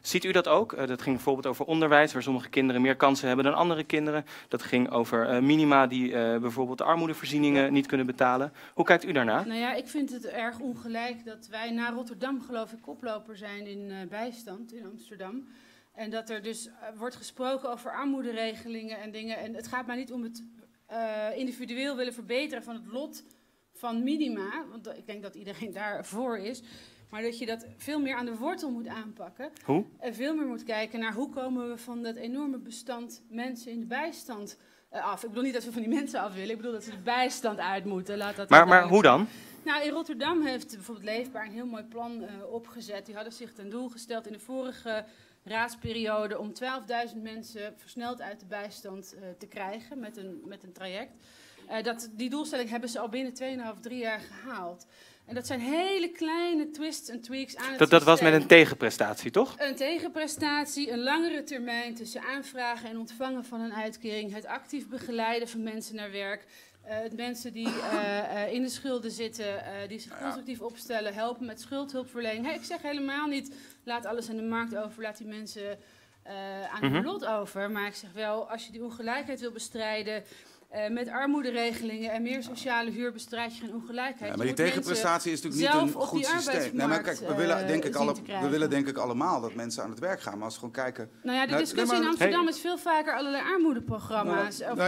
Ziet u dat ook? Dat ging bijvoorbeeld over onderwijs, waar sommige kinderen meer kansen hebben dan andere kinderen. Dat ging over minima die bijvoorbeeld de armoedevoorzieningen niet kunnen betalen. Hoe kijkt u daarna? Nou ja, ik vind het erg ongelijk dat wij na Rotterdam, geloof ik, koploper zijn in bijstand in Amsterdam. En dat er dus wordt gesproken over armoederegelingen en dingen. En het gaat maar niet om het individueel willen verbeteren van het lot van minima. Want ik denk dat iedereen daarvoor is. Maar dat je dat veel meer aan de wortel moet aanpakken. Hoe? En veel meer moet kijken naar hoe komen we van dat enorme bestand mensen in de bijstand af. Ik bedoel niet dat we van die mensen af willen. Ik bedoel dat ze de bijstand uit moeten. Laat dat maar hoe dan? Nou, in Rotterdam heeft bijvoorbeeld Leefbaar een heel mooi plan opgezet. Die hadden zich ten doel gesteld in de vorige raadsperiode om 12.000 mensen versneld uit de bijstand te krijgen met een traject. Die doelstelling hebben ze al binnen 2,5, 3 jaar gehaald. En dat zijn hele kleine twists en tweaks aan het systeem. Dat was met een tegenprestatie, toch? Een tegenprestatie, een langere termijn tussen aanvragen en ontvangen van een uitkering. Het actief begeleiden van mensen naar werk. Het mensen die in de schulden zitten, die zich constructief opstellen, helpen met schuldhulpverlening. Hey, ik zeg helemaal niet, laat alles aan de markt over, laat die mensen aan hun lot over. Maar ik zeg wel, als je die ongelijkheid wil bestrijden, met armoederegelingen en meer sociale huur bestrijd je geen ongelijkheid. Ja, maar die tegenprestatie is natuurlijk niet een goed systeem. Nee, maar kijk, we willen denk ik allemaal dat mensen aan het werk gaan. Maar als we gewoon kijken... Nou ja, de discussie in Amsterdam is veel vaker allerlei armoedeprogramma's. Of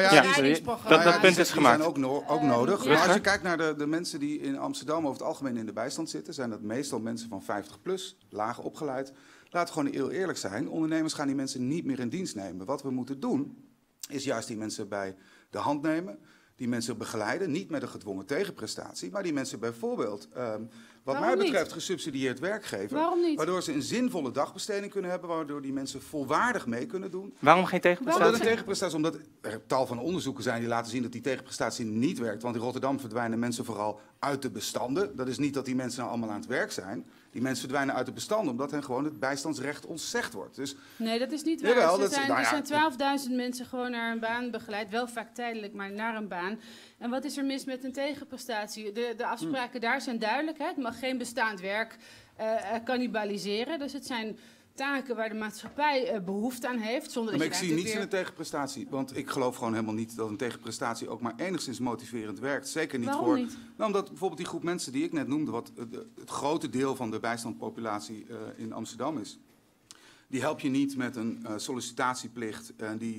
dat punt is gemaakt. Die zijn ook nodig. Maar als je kijkt naar de mensen die in Amsterdam over het algemeen in de bijstand zitten, zijn dat meestal mensen van 50 plus, laag opgeleid. Laten we gewoon heel eerlijk zijn. Ondernemers gaan die mensen niet meer in dienst nemen. Wat we moeten doen, is juist die mensen bij de hand nemen, die mensen begeleiden, niet met een gedwongen tegenprestatie, maar die mensen bijvoorbeeld, wat mij betreft, gesubsidieerd werk geven. Waarom niet? Waardoor ze een zinvolle dagbesteding kunnen hebben, waardoor die mensen volwaardig mee kunnen doen. Waarom geen tegenprestatie? Omdat er tal van onderzoeken zijn die laten zien dat die tegenprestatie niet werkt. Want in Rotterdam verdwijnen mensen vooral uit de bestanden. Dat is niet dat die mensen nou allemaal aan het werk zijn. Die mensen verdwijnen uit de bestanden omdat hen gewoon het bijstandsrecht ontzegd wordt. Dus, nee, dat is niet waar. Er zijn 12.000 mensen gewoon naar een baan begeleid. Wel vaak tijdelijk, maar naar een baan. En wat is er mis met een tegenprestatie? De afspraken daar zijn duidelijk. Hè? Het mag geen bestaand werk cannibaliseren. Dus het zijn taken waar de maatschappij behoefte aan heeft. Zonder dat maar ik zie niets in een tegenprestatie. Want ik geloof gewoon helemaal niet dat een tegenprestatie ook maar enigszins motiverend werkt. Zeker niet Waarom voor... niet? Nou, omdat bijvoorbeeld die groep mensen die ik net noemde, wat het grote deel van de bijstandspopulatie in Amsterdam is, die help je niet met een sollicitatieplicht.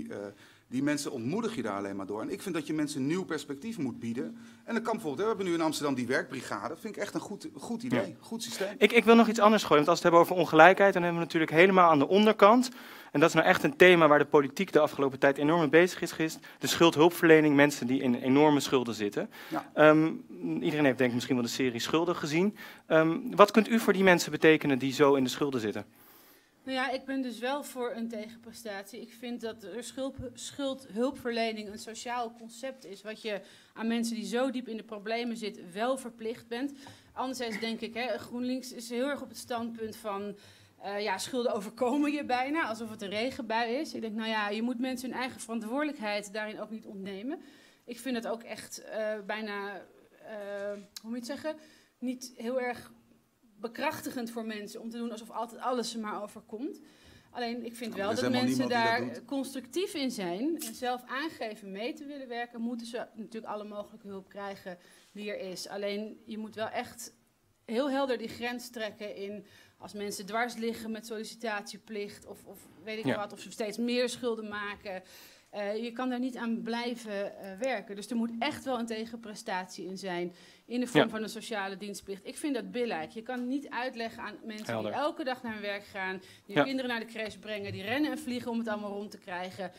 Die mensen ontmoedig je daar alleen maar door. En ik vind dat je mensen een nieuw perspectief moet bieden. En dat kan bijvoorbeeld, we hebben nu in Amsterdam die werkbrigade. Dat vind ik echt een goed idee, een goed systeem. Ik wil nog iets anders gooien, want als we het hebben over ongelijkheid, dan hebben we natuurlijk helemaal aan de onderkant. En dat is nou echt een thema waar de politiek de afgelopen tijd enorm mee bezig is geweest. De schuldhulpverlening, mensen die in enorme schulden zitten. Ja. Iedereen heeft denk ik misschien wel de serie Schulden gezien. Wat kunt u voor die mensen betekenen die zo in de schulden zitten? Nou ja, ik ben dus wel voor een tegenprestatie. Ik vind dat er schuldhulpverlening een sociaal concept is, wat je aan mensen die zo diep in de problemen zitten wel verplicht bent. Anderzijds denk ik, GroenLinks is heel erg op het standpunt van schulden overkomen je bijna, alsof het een regenbui is. Ik denk, nou ja, je moet mensen hun eigen verantwoordelijkheid daarin ook niet ontnemen. Ik vind dat ook echt bijna, hoe moet je het zeggen, niet heel erg bekrachtigend voor mensen om te doen alsof altijd alles er maar overkomt. Alleen ik vind wel dat mensen daar constructief in zijn en zelf aangeven mee te willen werken, moeten ze natuurlijk alle mogelijke hulp krijgen die er is. Alleen je moet wel echt heel helder die grens trekken in als mensen dwars liggen met sollicitatieplicht of weet ik wat, of ze steeds meer schulden maken. Je kan daar niet aan blijven werken. Dus er moet echt wel een tegenprestatie in zijn. In de vorm van een sociale dienstplicht. Ik vind dat billijk. Je kan niet uitleggen aan mensen die elke dag naar hun werk gaan. Die hun kinderen naar de crash brengen. Die rennen en vliegen om het allemaal rond te krijgen.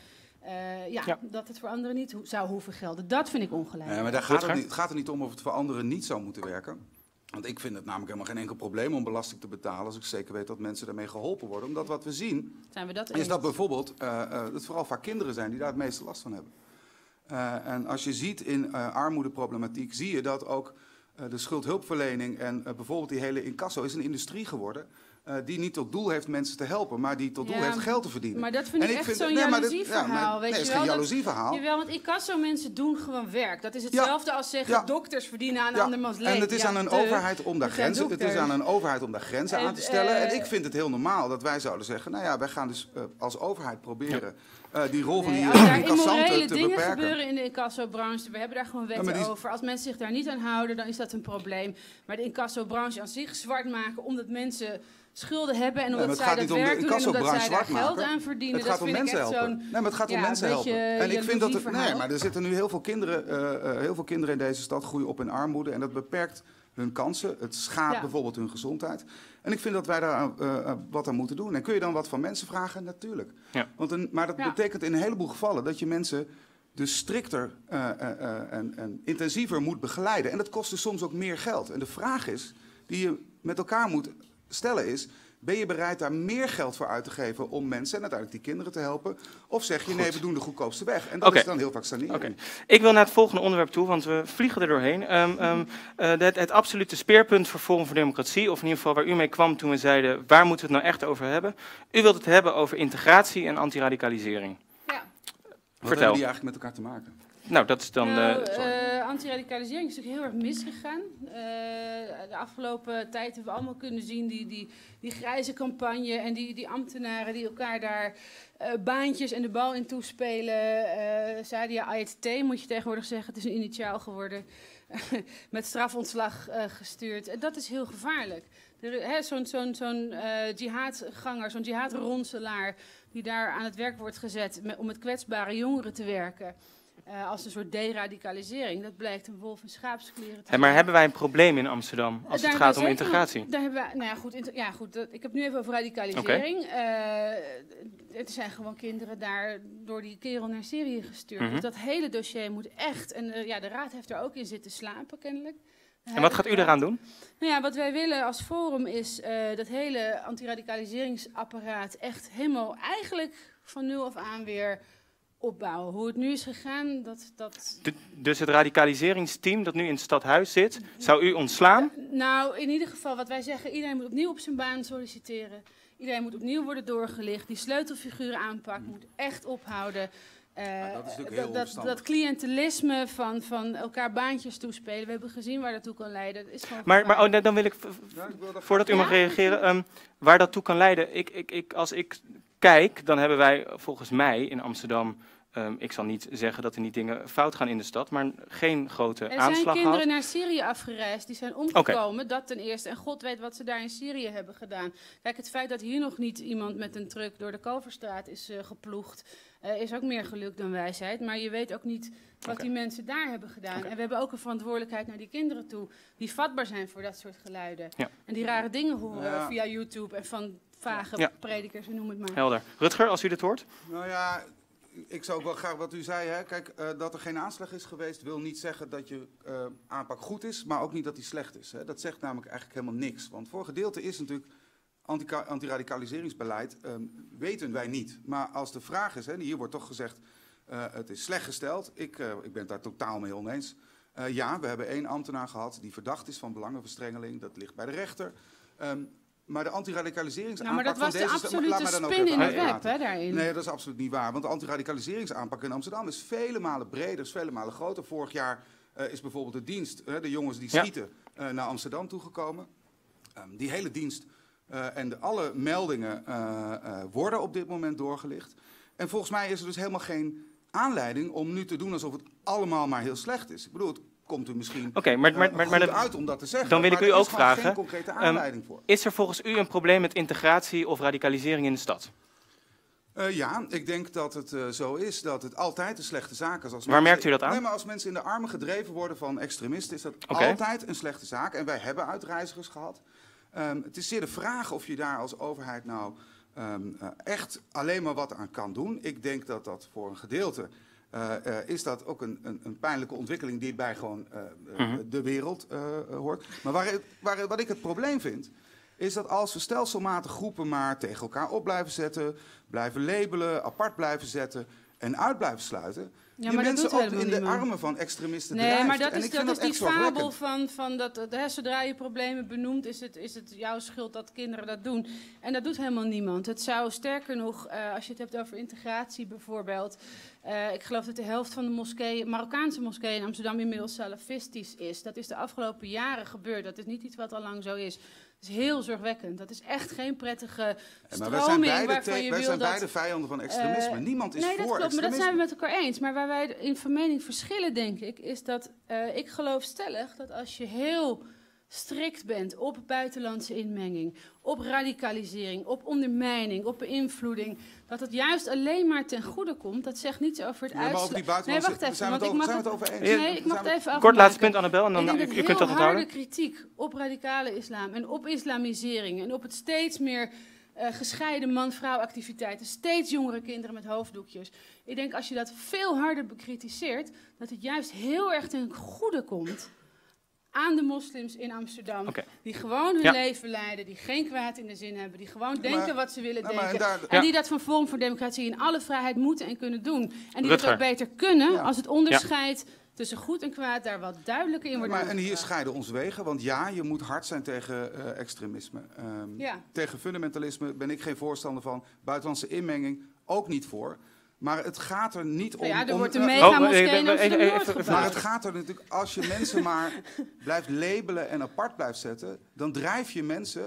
Dat het voor anderen niet zou hoeven gelden. Dat vind ik ongelijk. Maar het gaat er niet om of het voor anderen niet zou moeten werken. Want ik vind het namelijk helemaal geen enkel probleem om belasting te betalen, als ik zeker weet dat mensen daarmee geholpen worden. Omdat wat we zien, is dat bijvoorbeeld dat vooral vaak kinderen zijn die daar het meeste last van hebben. En als je ziet in armoedeproblematiek, zie je dat ook de schuldhulpverlening en bijvoorbeeld die hele incasso is een industrie geworden. die niet tot doel heeft mensen te helpen, maar die tot doel heeft geld te verdienen. Maar dat vind ik echt zo'n jaloezieverhaal. Nee, het is geen jaloezieverhaal. Jawel, want incasso-mensen doen gewoon werk. Dat is hetzelfde als zeggen, dokters verdienen aan andermans leven. En het is aan een overheid om daar grenzen, aan te stellen. En ik vind het heel normaal dat wij zouden zeggen, nou ja, wij gaan dus als overheid proberen die rol van die incassanten te beperken. Als er dingen gebeuren in de incassobranche, we hebben daar gewoon wetten over. Als mensen zich daar niet aan houden, dan is dat een probleem. Maar de incassobranche aan zich zwart maken, omdat mensen schulden hebben en omdat zij dat werk doen en omdat zij daar geld aan verdienen. Het gaat om mensen helpen. Nee, maar het gaat om mensen helpen. En ik vind dat maar er zitten nu heel veel kinderen in deze stad groeien op in armoede en dat beperkt hun kansen. Het schaadt bijvoorbeeld hun gezondheid. En ik vind dat wij daar wat aan moeten doen. En kun je dan wat van mensen vragen? Natuurlijk. Ja. Maar dat betekent in een heleboel gevallen dat je mensen dus strikter en intensiever moet begeleiden. En dat kost dus soms ook meer geld. En de vraag is, die je met elkaar moet stellen is, ben je bereid daar meer geld voor uit te geven om mensen en uiteindelijk die kinderen te helpen? Of zeg je, nee, we doen de goedkoopste weg. En dat is dan heel vaak sanering. Ik wil naar het volgende onderwerp toe, want we vliegen er doorheen. Het absolute speerpunt voor Forum voor Democratie, of in ieder geval waar u mee kwam toen we zeiden, waar moeten we het nou echt over hebben? U wilt het hebben over integratie en antiradicalisering. Ja. Wat hebben die eigenlijk met elkaar te maken? Nou, dat is dan... antiradicalisering is natuurlijk heel erg misgegaan. De afgelopen tijd hebben we allemaal kunnen zien die grijze campagne en die ambtenaren die elkaar daar baantjes en de bal in toespelen. Sadia AIT moet je tegenwoordig zeggen, het is een initiaal geworden. Met strafontslag gestuurd. En dat is heel gevaarlijk. Zo'n jihadganger, zo'n jihadronselaar die daar aan het werk wordt gezet om met kwetsbare jongeren te werken. Als een soort deradicalisering. Dat blijkt een wolf in schaapskleren te zijn. Maar hebben wij een probleem in Amsterdam als het gaat om integratie? Daar hebben wij, ik heb het nu even over radicalisering. Er zijn gewoon kinderen daar door die kerel naar Syrië gestuurd. Dus dat hele dossier moet echt... En de raad heeft er ook in zitten slapen, kennelijk. En wat gaat u eraan doen? Nou ja, wat wij willen als Forum is dat hele antiradicaliseringsapparaat echt helemaal eigenlijk van nul af aan weer opbouwen. Hoe het nu is gegaan, Dus het radicaliseringsteam dat nu in het stadhuis zit, zou u ontslaan? Nou, in ieder geval wat wij zeggen, iedereen moet opnieuw op zijn baan solliciteren. Iedereen moet opnieuw worden doorgelicht. Die sleutelfiguren aanpak moet echt ophouden. Dat cliëntelisme van elkaar baantjes toespelen. We hebben gezien waar dat toe kan leiden. Dat is gewoon dan wil ik, voordat u mag reageren, waar dat toe kan leiden. Als ik kijk, dan hebben wij volgens mij in Amsterdam, ik zal niet zeggen dat er niet dingen fout gaan in de stad, maar geen grote aanslag gehad. Er zijn kinderen naar Syrië afgereisd, die zijn omgekomen, dat ten eerste. En God weet wat ze daar in Syrië hebben gedaan. Kijk, het feit dat hier nog niet iemand met een truck door de Kalverstraat is geploegd, is ook meer geluk dan wijsheid. Maar je weet ook niet wat die mensen daar hebben gedaan. En we hebben ook een verantwoordelijkheid naar die kinderen toe, die vatbaar zijn voor dat soort geluiden. Ja. En die rare dingen horen via YouTube en van vage predikers, noem het maar. Helder. Rutger, als u dit hoort? Nou ja, ik zou ook wel graag wat u zei. Hè. Kijk, dat er geen aanslag is geweest wil niet zeggen dat je aanpak goed is, maar ook niet dat die slecht is. Hè. Dat zegt namelijk eigenlijk helemaal niks. Want voor een gedeelte is natuurlijk antiradicaliseringsbeleid, weten wij niet. Maar als de vraag is, hier wordt toch gezegd, het is slecht gesteld. Ik ben het daar totaal mee oneens. Ja, we hebben 1 ambtenaar gehad die verdacht is van belangenverstrengeling. Dat ligt bij de rechter. Maar de antiradicaliseringsaanpak van deze... Maar dat was de absolute spin in het web, hè, daarin. Nee, dat is absoluut niet waar. Want de antiradicaliseringsaanpak in Amsterdam is vele malen breder, is vele malen groter. Vorig jaar is bijvoorbeeld de dienst, de jongens die schieten, naar Amsterdam toegekomen. Die hele dienst en alle meldingen worden op dit moment doorgelicht. En volgens mij is er dus helemaal geen aanleiding om nu te doen alsof het allemaal maar heel slecht is. Ik bedoel, het komt u misschien goed uit om dat te zeggen. Dan wil ik u ook vragen, geen concrete aanleiding voor. Is er volgens u een probleem met integratie of radicalisering in de stad? Ja, ik denk dat het zo is dat het altijd een slechte zaak is. Waar merkt u dat aan? Nee, maar als mensen in de armen gedreven worden van extremisten, is dat altijd een slechte zaak. En wij hebben uitreizigers gehad. Het is zeer de vraag of je daar als overheid nou echt alleen maar wat aan kan doen. Ik denk dat dat voor een gedeelte is dat ook een pijnlijke ontwikkeling die bij gewoon de wereld hoort. Maar wat ik het probleem vind, is dat als we stelselmatig groepen maar tegen elkaar op blijven zetten, blijven labelen, apart blijven zetten en uit blijft sluiten, Ja, die maar dat mensen doet ook helemaal in de niemand. armen van extremisten Nee, drijft. maar dat En is, ik vind dat is die echt fabel zorgwekkend. van zodra je problemen benoemt, is het jouw schuld dat kinderen dat doen. En dat doet helemaal niemand. Het zou sterker nog, als je het hebt over integratie bijvoorbeeld. Ik geloof dat de helft van de moskeeën, Marokkaanse moskeeën in Amsterdam inmiddels salafistisch is. Dat is de afgelopen jaren gebeurd. Dat is niet iets wat al lang zo is. Het is heel zorgwekkend. Dat is echt geen prettige stroming waarvan je wij wil zijn dat... beide vijanden van extremisme. Niemand is nee, voor dat klopt, maar dat extremisme. zijn we met elkaar eens. Maar waar wij in van mening verschillen, denk ik, is dat ik geloof stellig dat als je heel strikt bent op buitenlandse inmenging, op radicalisering, op ondermijning, op beïnvloeding, dat het juist alleen maar ten goede komt. Dat zegt niets over het Ja, maar over die buitenlandse... Nee, wacht even, zijn we want het over eens? Nee, ik mag het even afmaken. Kort laatste punt, Annabel, en dan ik denk dat u kunt dat heel harde onthouden. kritiek op radicale islam en op islamisering en op het steeds meer gescheiden man-vrouw activiteiten, steeds jongere kinderen met hoofddoekjes. Ik denk als je dat veel harder bekritiseert, dat het juist heel erg ten goede komt aan de moslims in Amsterdam, die gewoon hun leven leiden, die geen kwaad in de zin hebben, die gewoon denken wat ze willen denken, en die dat van Forum voor Democratie in alle vrijheid moeten en kunnen doen. En die dat ook beter kunnen als het onderscheid tussen goed en kwaad daar wat duidelijker in wordt En hier scheiden onze wegen, want ja, je moet hard zijn tegen extremisme. Tegen fundamentalisme ben ik geen voorstander van. Buitenlandse inmenging ook niet voor. Maar het gaat er niet om... Ja, er wordt een mega-moskee in Amsterdam-Noord gebouwd. Maar het gaat er natuurlijk... Als je mensen maar blijft labelen en apart blijft zetten, dan drijf je mensen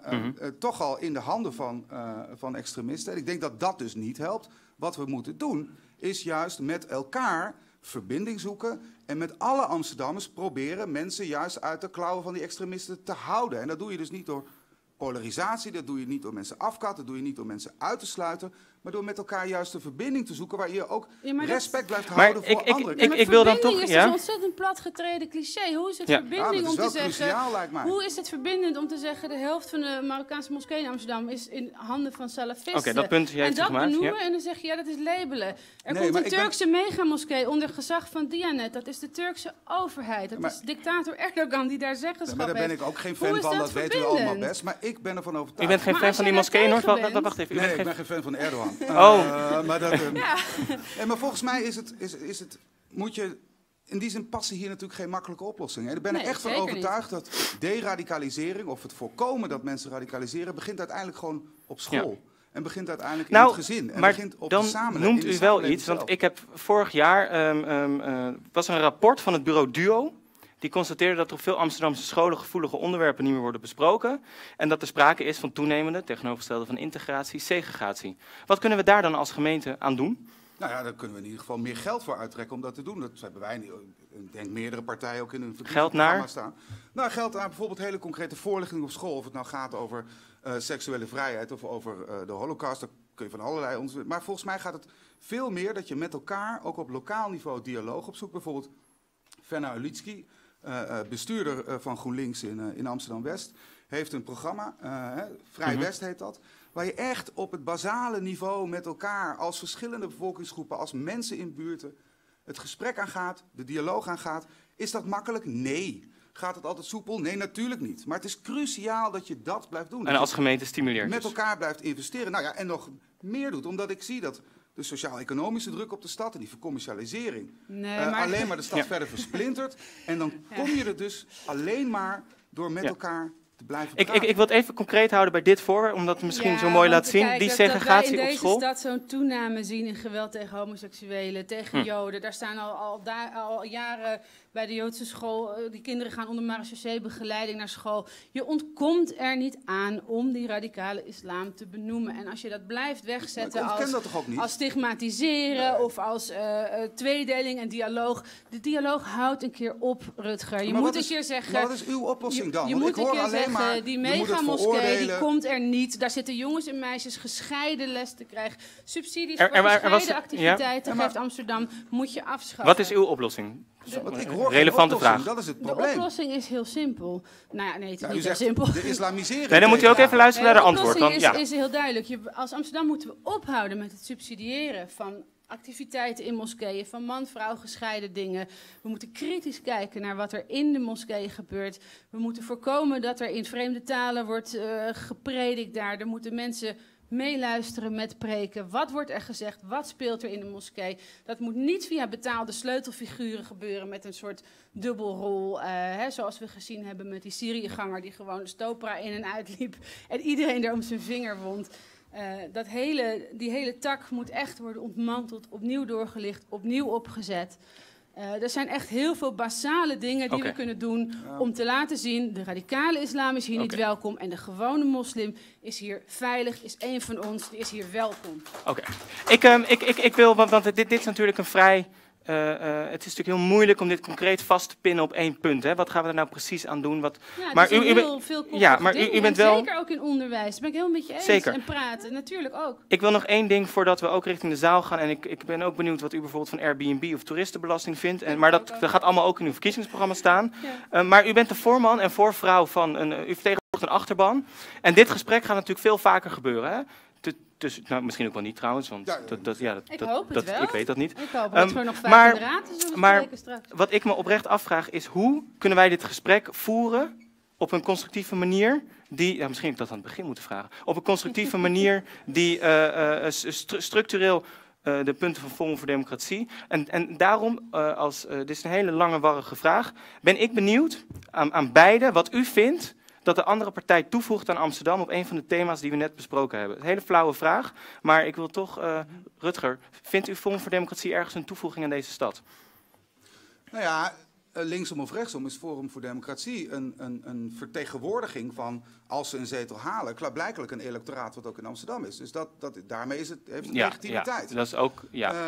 toch al in de handen van extremisten. En ik denk dat dat dus niet helpt. Wat we moeten doen, is juist met elkaar verbinding zoeken en met alle Amsterdammers proberen mensen juist uit de klauwen van die extremisten te houden. En dat doe je dus niet door polarisatie, dat doe je niet door mensen afkatten, dat doe je niet door mensen uit te sluiten, maar door met elkaar juist een verbinding te zoeken waar je ook respect blijft houden voor anderen. Ik wil dan toch... is een ontzettend platgetreden cliché. Hoe is het verbinding om te zeggen... Cruciaal, lijkt mij. Hoe is het verbindend om te zeggen de helft van de Marokkaanse moskee in Amsterdam is in handen van salafisten? Oké, dat punt heeft en dat gemaakt, benoemen en dan zeg je dat is labelen. Er komt een Turkse megamoskee onder gezag van Diyanet. Dat is de Turkse overheid. Dat is dictator Erdogan die daar zeggenschap heeft. Daar ben ik ook geen fan van, dat weten we allemaal best. Maar ik ben ervan overtuigd. U bent geen fan van die moskee, hoor? Wacht even. Nee, ik ben geen fan van Erdogan. Maar volgens mij moet je... In die zin passen hier natuurlijk geen makkelijke oplossingen. Ik ben er echt van overtuigd dat deradicalisering, of het voorkomen dat mensen radicaliseren, begint uiteindelijk gewoon op school. Ja. En begint uiteindelijk in het gezin. En maar begint op dan de samenleving. Noemt u wel iets, want ik heb vorig jaar... was er een rapport van het bureau DUO. Die constateerde dat er op veel Amsterdamse scholen gevoelige onderwerpen niet meer worden besproken. En dat er sprake is van toenemende, tegenovergestelde van integratie, segregatie. Wat kunnen we daar dan als gemeente aan doen? Nou ja, daar kunnen we in ieder geval meer geld voor uittrekken om dat te doen. Dat hebben wij, ik denk meerdere partijen ook in hun verkiezingsprogramma staan. Nou, geld naar bijvoorbeeld hele concrete voorlichting op school. Of het nou gaat over seksuele vrijheid of over de Holocaust. Daar kun je van allerlei... Maar volgens mij gaat het veel meer dat je met elkaar, ook op lokaal niveau, dialoog opzoekt. Bijvoorbeeld Fenna Ulitski, bestuurder van GroenLinks in Amsterdam-West, heeft een programma, Vrij West heet dat, waar je echt op het basale niveau met elkaar als verschillende bevolkingsgroepen, als mensen in buurten, het gesprek aangaat, de dialoog aangaat. Is dat makkelijk? Nee. Gaat het altijd soepel? Nee, natuurlijk niet. Maar het is cruciaal dat je dat blijft doen. En als gemeente stimuleert. Met elkaar blijft investeren. Nou ja, en nog meer doet, omdat ik zie dat de sociaal-economische druk op de stad en die vercommercialisering alleen maar de stad verder versplintert. En dan kom je er dus alleen maar door met elkaar te blijven praten. Ik wil het even concreet houden bij dit voor, omdat het misschien zo mooi laat zien. Kijk, die segregatie op school. Dat wij in deze stad zo'n toename zien in geweld tegen homoseksuelen, tegen Joden. Daar staan al jaren bij de Joodse school, die kinderen gaan onder marechaussee-begeleiding naar school. Je ontkomt er niet aan om die radicale islam te benoemen. En als je dat blijft wegzetten als stigmatiseren of als tweedeling en dialoog. De dialoog houdt een keer op, Rutger. Je moet een keer zeggen... Maar wat is uw oplossing dan? Je moet een keer zeggen, die megamoskee die komt er niet. Daar zitten jongens en meisjes gescheiden les te krijgen. Subsidies voor gescheiden activiteiten geeft Amsterdam, moet je afschaffen. Wat is uw oplossing? Relevante vraag. Dat is het probleem. De oplossing is heel simpel. Nou ja, nee, het is niet heel simpel. De islamisering. Nee, dan moet je ook even luisteren naar de antwoord. De oplossing is heel duidelijk. Als Amsterdam moeten we ophouden met het subsidiëren van activiteiten in moskeeën, van man-vrouw gescheiden dingen. We moeten kritisch kijken naar wat er in de moskeeën gebeurt. We moeten voorkomen dat er in vreemde talen wordt gepredikt daar. Er moeten mensen meeluisteren met preken. Wat wordt er gezegd? Wat speelt er in de moskee? Dat moet niet via betaalde sleutelfiguren gebeuren met een soort dubbelrol. Zoals we gezien hebben met die Syriëganger die gewoon de stopra in en uitliep en iedereen er om zijn vinger wond. Die hele tak moet echt worden ontmanteld, opnieuw doorgelicht, opnieuw opgezet. Er zijn echt heel veel basale dingen die we kunnen doen om te laten zien, de radicale islam is hier niet welkom en de gewone moslim is hier veilig, is één van ons, die is hier welkom. Oké. Ik wil, want dit is natuurlijk een vrij... het is natuurlijk heel moeilijk om dit concreet vast te pinnen op één punt. Hè? Wat gaan we er nou precies aan doen? Maar u bent wel... Zeker ook in onderwijs, dat ben ik heel met je eens. Zeker. En praten, natuurlijk ook. Ik wil nog één ding voordat we ook richting de zaal gaan. En ik ben ook benieuwd wat u bijvoorbeeld van Airbnb of toeristenbelasting vindt. Maar dat gaat allemaal ook in uw verkiezingsprogramma staan. Ja. Maar u bent de voorman en voorvrouw van u vertegenwoordigt een achterban. En dit gesprek gaat natuurlijk veel vaker gebeuren, hè? Nou, misschien ook wel niet trouwens, want ik hoop het wel. Ik weet dat niet. Ik hoop dat we nog 5 in de raad zullen straks. Wat ik me oprecht afvraag is, hoe kunnen wij dit gesprek voeren op een constructieve manier die, misschien heb ik dat aan het begin moeten vragen, op een constructieve manier die structureel de punten van Forum voor Democratie. En daarom, dit is een hele lange warrige vraag, ben ik benieuwd aan beide wat u vindt dat de andere partij toevoegt aan Amsterdam op een van de thema's die we net besproken hebben. Een hele flauwe vraag, maar ik wil toch, Rutger, vindt u Forum voor Democratie ergens een toevoeging aan deze stad? Nou ja, linksom of rechtsom is Forum voor Democratie een vertegenwoordiging van, als ze een zetel halen, klaarblijkelijk een electoraat wat ook in Amsterdam is. Dus daarmee heeft het legitimiteit. Ja, dat is ook,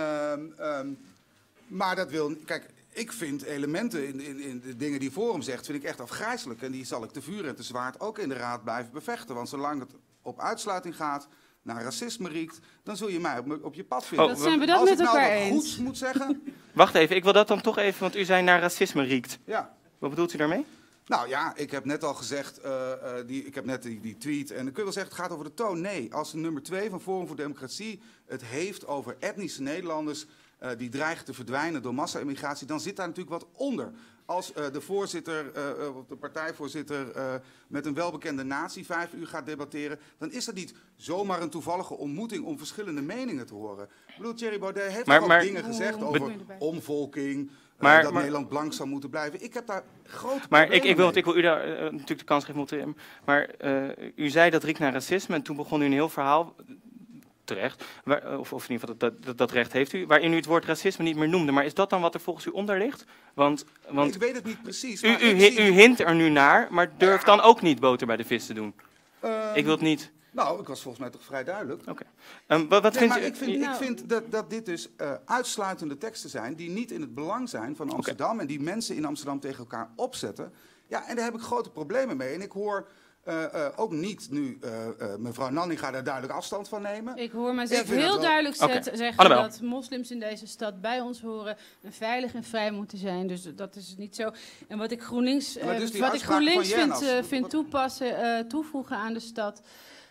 maar dat wil, kijk, ik vind elementen in de dingen die Forum zegt, vind ik echt afgrijselijk. En die zal ik te vuur en te zwaard ook in de raad blijven bevechten. Want zolang het op uitsluiting gaat, naar racisme riekt, dan zul je mij op je pad vinden. Dat zijn we dat met elkaar eens. Als ik nou wat goeds moet zeggen... Wacht even, ik wil dat dan toch even, want u zei naar racisme riekt. Ja. Wat bedoelt u daarmee? Nou ja, ik heb net al gezegd, ik heb net die tweet, en dan kun je wel zeggen, het gaat over de toon. Nee, als de nummer 2 van Forum voor Democratie het heeft over etnische Nederlanders die dreigen te verdwijnen door massa-immigratie, dan zit daar natuurlijk wat onder. Als de voorzitter, of de partijvoorzitter met een welbekende nazi 5 uur gaat debatteren, dan is dat niet zomaar een toevallige ontmoeting om verschillende meningen te horen. Ik bedoel, Thierry Baudet heeft ook dingen gezegd over omvolking, dat Nederland blank zou moeten blijven. Ik heb daar grote problemen mee. Ik wil u daar natuurlijk de kans geven, maar u zei dat riekt naar racisme en toen begon u een heel verhaal... terecht, of in ieder geval dat recht heeft u, waarin u het woord racisme niet meer noemde. Maar is dat dan wat er volgens u onder ligt? Want ik weet het niet precies. U hint er nu naar, maar durft dan ook niet boter bij de vis te doen. Ik wil het niet. Nou, ik was volgens mij toch vrij duidelijk. Oké. Wat vindt u? Ik vind dat dit dus uitsluitende teksten zijn die niet in het belang zijn van Amsterdam en die mensen in Amsterdam tegen elkaar opzetten. Ja, en daar heb ik grote problemen mee. En ik hoor ook niet nu mevrouw Nanninga daar duidelijk afstand van nemen. Ik hoor mezelf heel duidelijk zeggen dat moslims in deze stad bij ons horen en veilig en vrij moeten zijn. Dus dat is niet zo. En wat ik GroenLinks, vind toevoegen aan de stad,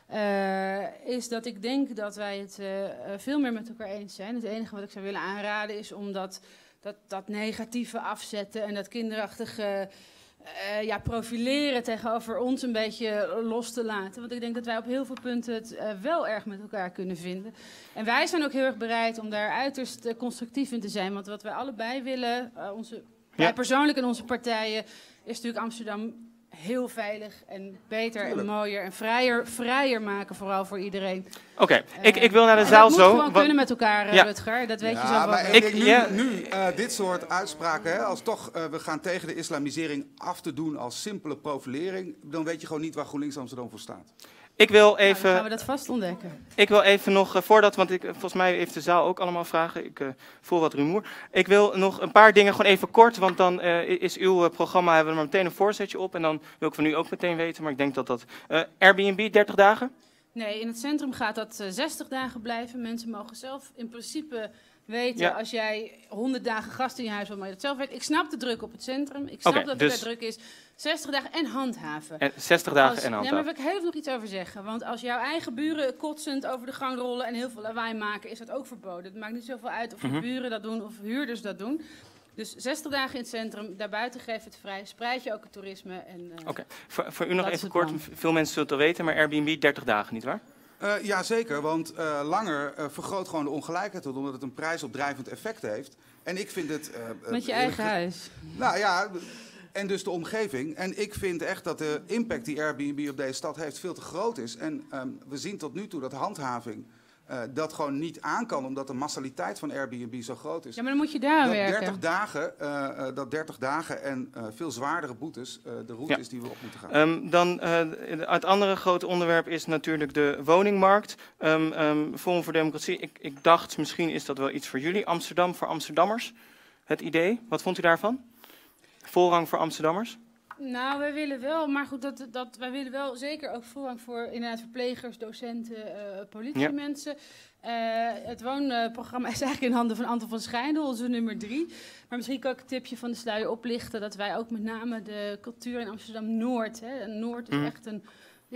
is dat ik denk dat wij het veel meer met elkaar eens zijn. Het enige wat ik zou willen aanraden is om dat negatieve afzetten en dat kinderachtige profileren tegenover ons een beetje los te laten. Want ik denk dat wij op heel veel punten het wel erg met elkaar kunnen vinden. En wij zijn ook heel erg bereid om daar uiterst constructief in te zijn. Want wat wij allebei willen, wij persoonlijk en onze partijen, is natuurlijk Amsterdam heel veilig en beter en mooier en vrijer maken, vooral voor iedereen. Oké, ik wil naar de zaal zo. Dat moet gewoon kunnen met elkaar, Rutger, dat weet je zo wel. Nu dit soort uitspraken, hè, als toch we gaan tegen de islamisering af te doen als simpele profilering, dan weet je gewoon niet waar GroenLinks Amsterdam voor staat. Ik wil even. Dan gaan we dat vast ontdekken. Ik wil even nog, want volgens mij heeft de zaal ook allemaal vragen. Ik voel wat rumoer. Ik wil nog een paar dingen gewoon even kort, want dan is uw programma, hebben we er maar meteen een voorzetje op. En dan wil ik van u ook meteen weten, maar ik denk dat Airbnb 30 dagen? Nee, in het centrum gaat dat 60 dagen blijven. Mensen mogen zelf in principe weten, als jij 100 dagen gast in je huis wilt, maar je dat zelf weet. Ik snap de druk op het centrum. Ik snap dat het druk is. 60 dagen en handhaven. En 60 dagen en handhaven. Ja, maar wil ik heel even nog iets over zeggen. Want als jouw eigen buren kotsend over de gang rollen en heel veel lawaai maken, is dat ook verboden. Het maakt niet zoveel uit of de buren dat doen of huurders dat doen. Dus 60 dagen in het centrum, daarbuiten geef het vrij. Spreid je ook het toerisme. Oké, voor u nog even kort. Veel mensen zullen het al weten, maar Airbnb 30 dagen, nietwaar? Ja, zeker, want langer vergroot gewoon de ongelijkheid, omdat het een prijsopdrijvend effect heeft. En ik vind het... Met je eigen huis. Nou ja, en dus de omgeving. En ik vind echt dat de impact die Airbnb op deze stad heeft veel te groot is. En we zien tot nu toe dat handhaving dat gewoon niet aan kan, omdat de massaliteit van Airbnb zo groot is. Ja, maar dan moet je daar aan werken. 30 dagen en veel zwaardere boetes de route is die we op moeten gaan. Het andere grote onderwerp is natuurlijk de woningmarkt. Forum voor Democratie, ik dacht misschien is dat wel iets voor jullie. Amsterdam voor Amsterdammers, het idee. Wat vond u daarvan? Voorrang voor Amsterdammers? Nou, wij willen wel, maar goed, wij willen wel zeker ook voorrang voor inderdaad verplegers, docenten, politiemensen. Het woonprogramma is eigenlijk in handen van Anton van Schijndel, onze nummer 3. Maar misschien kan ik een tipje van de sluier oplichten dat wij ook met name de cultuur in Amsterdam-Noord, Noord is echt een...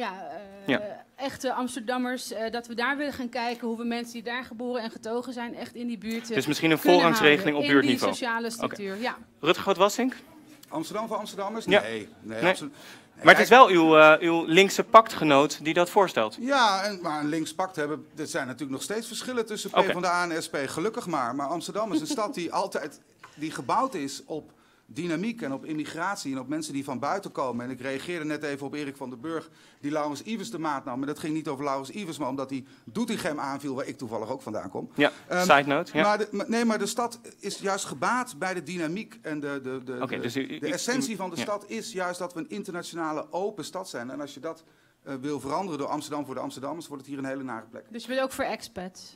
echte Amsterdammers, dat we daar willen gaan kijken hoe we mensen die daar geboren en getogen zijn, echt in die buurt Dus misschien een voorrangsregeling op buurtniveau. In die sociale structuur, ja. Rutger Groot-Wassink? Amsterdam voor Amsterdammers? Ja. Nee. Maar het is wel uw linkse pactgenoot die dat voorstelt. Ja, maar een links pact hebben, er zijn natuurlijk nog steeds verschillen tussen PvdA en SP, gelukkig maar. Maar Amsterdam is een stad die gebouwd is op dynamiek en op immigratie en op mensen die van buiten komen. En ik reageerde net even op Erik van den Burg, die Laurens Ivers de maat nam. Maar dat ging niet over Laurens Ivers, maar omdat hij Doetinchem aanviel, waar ik toevallig ook vandaan kom. Ja, side note. Ja. Maar de stad is juist gebaat bij de dynamiek. En de essentie van de stad is juist dat we een internationale open stad zijn. En als je dat wil veranderen door Amsterdam voor de Amsterdammers, wordt het hier een hele nare plek. Dus je wil ook voor expats?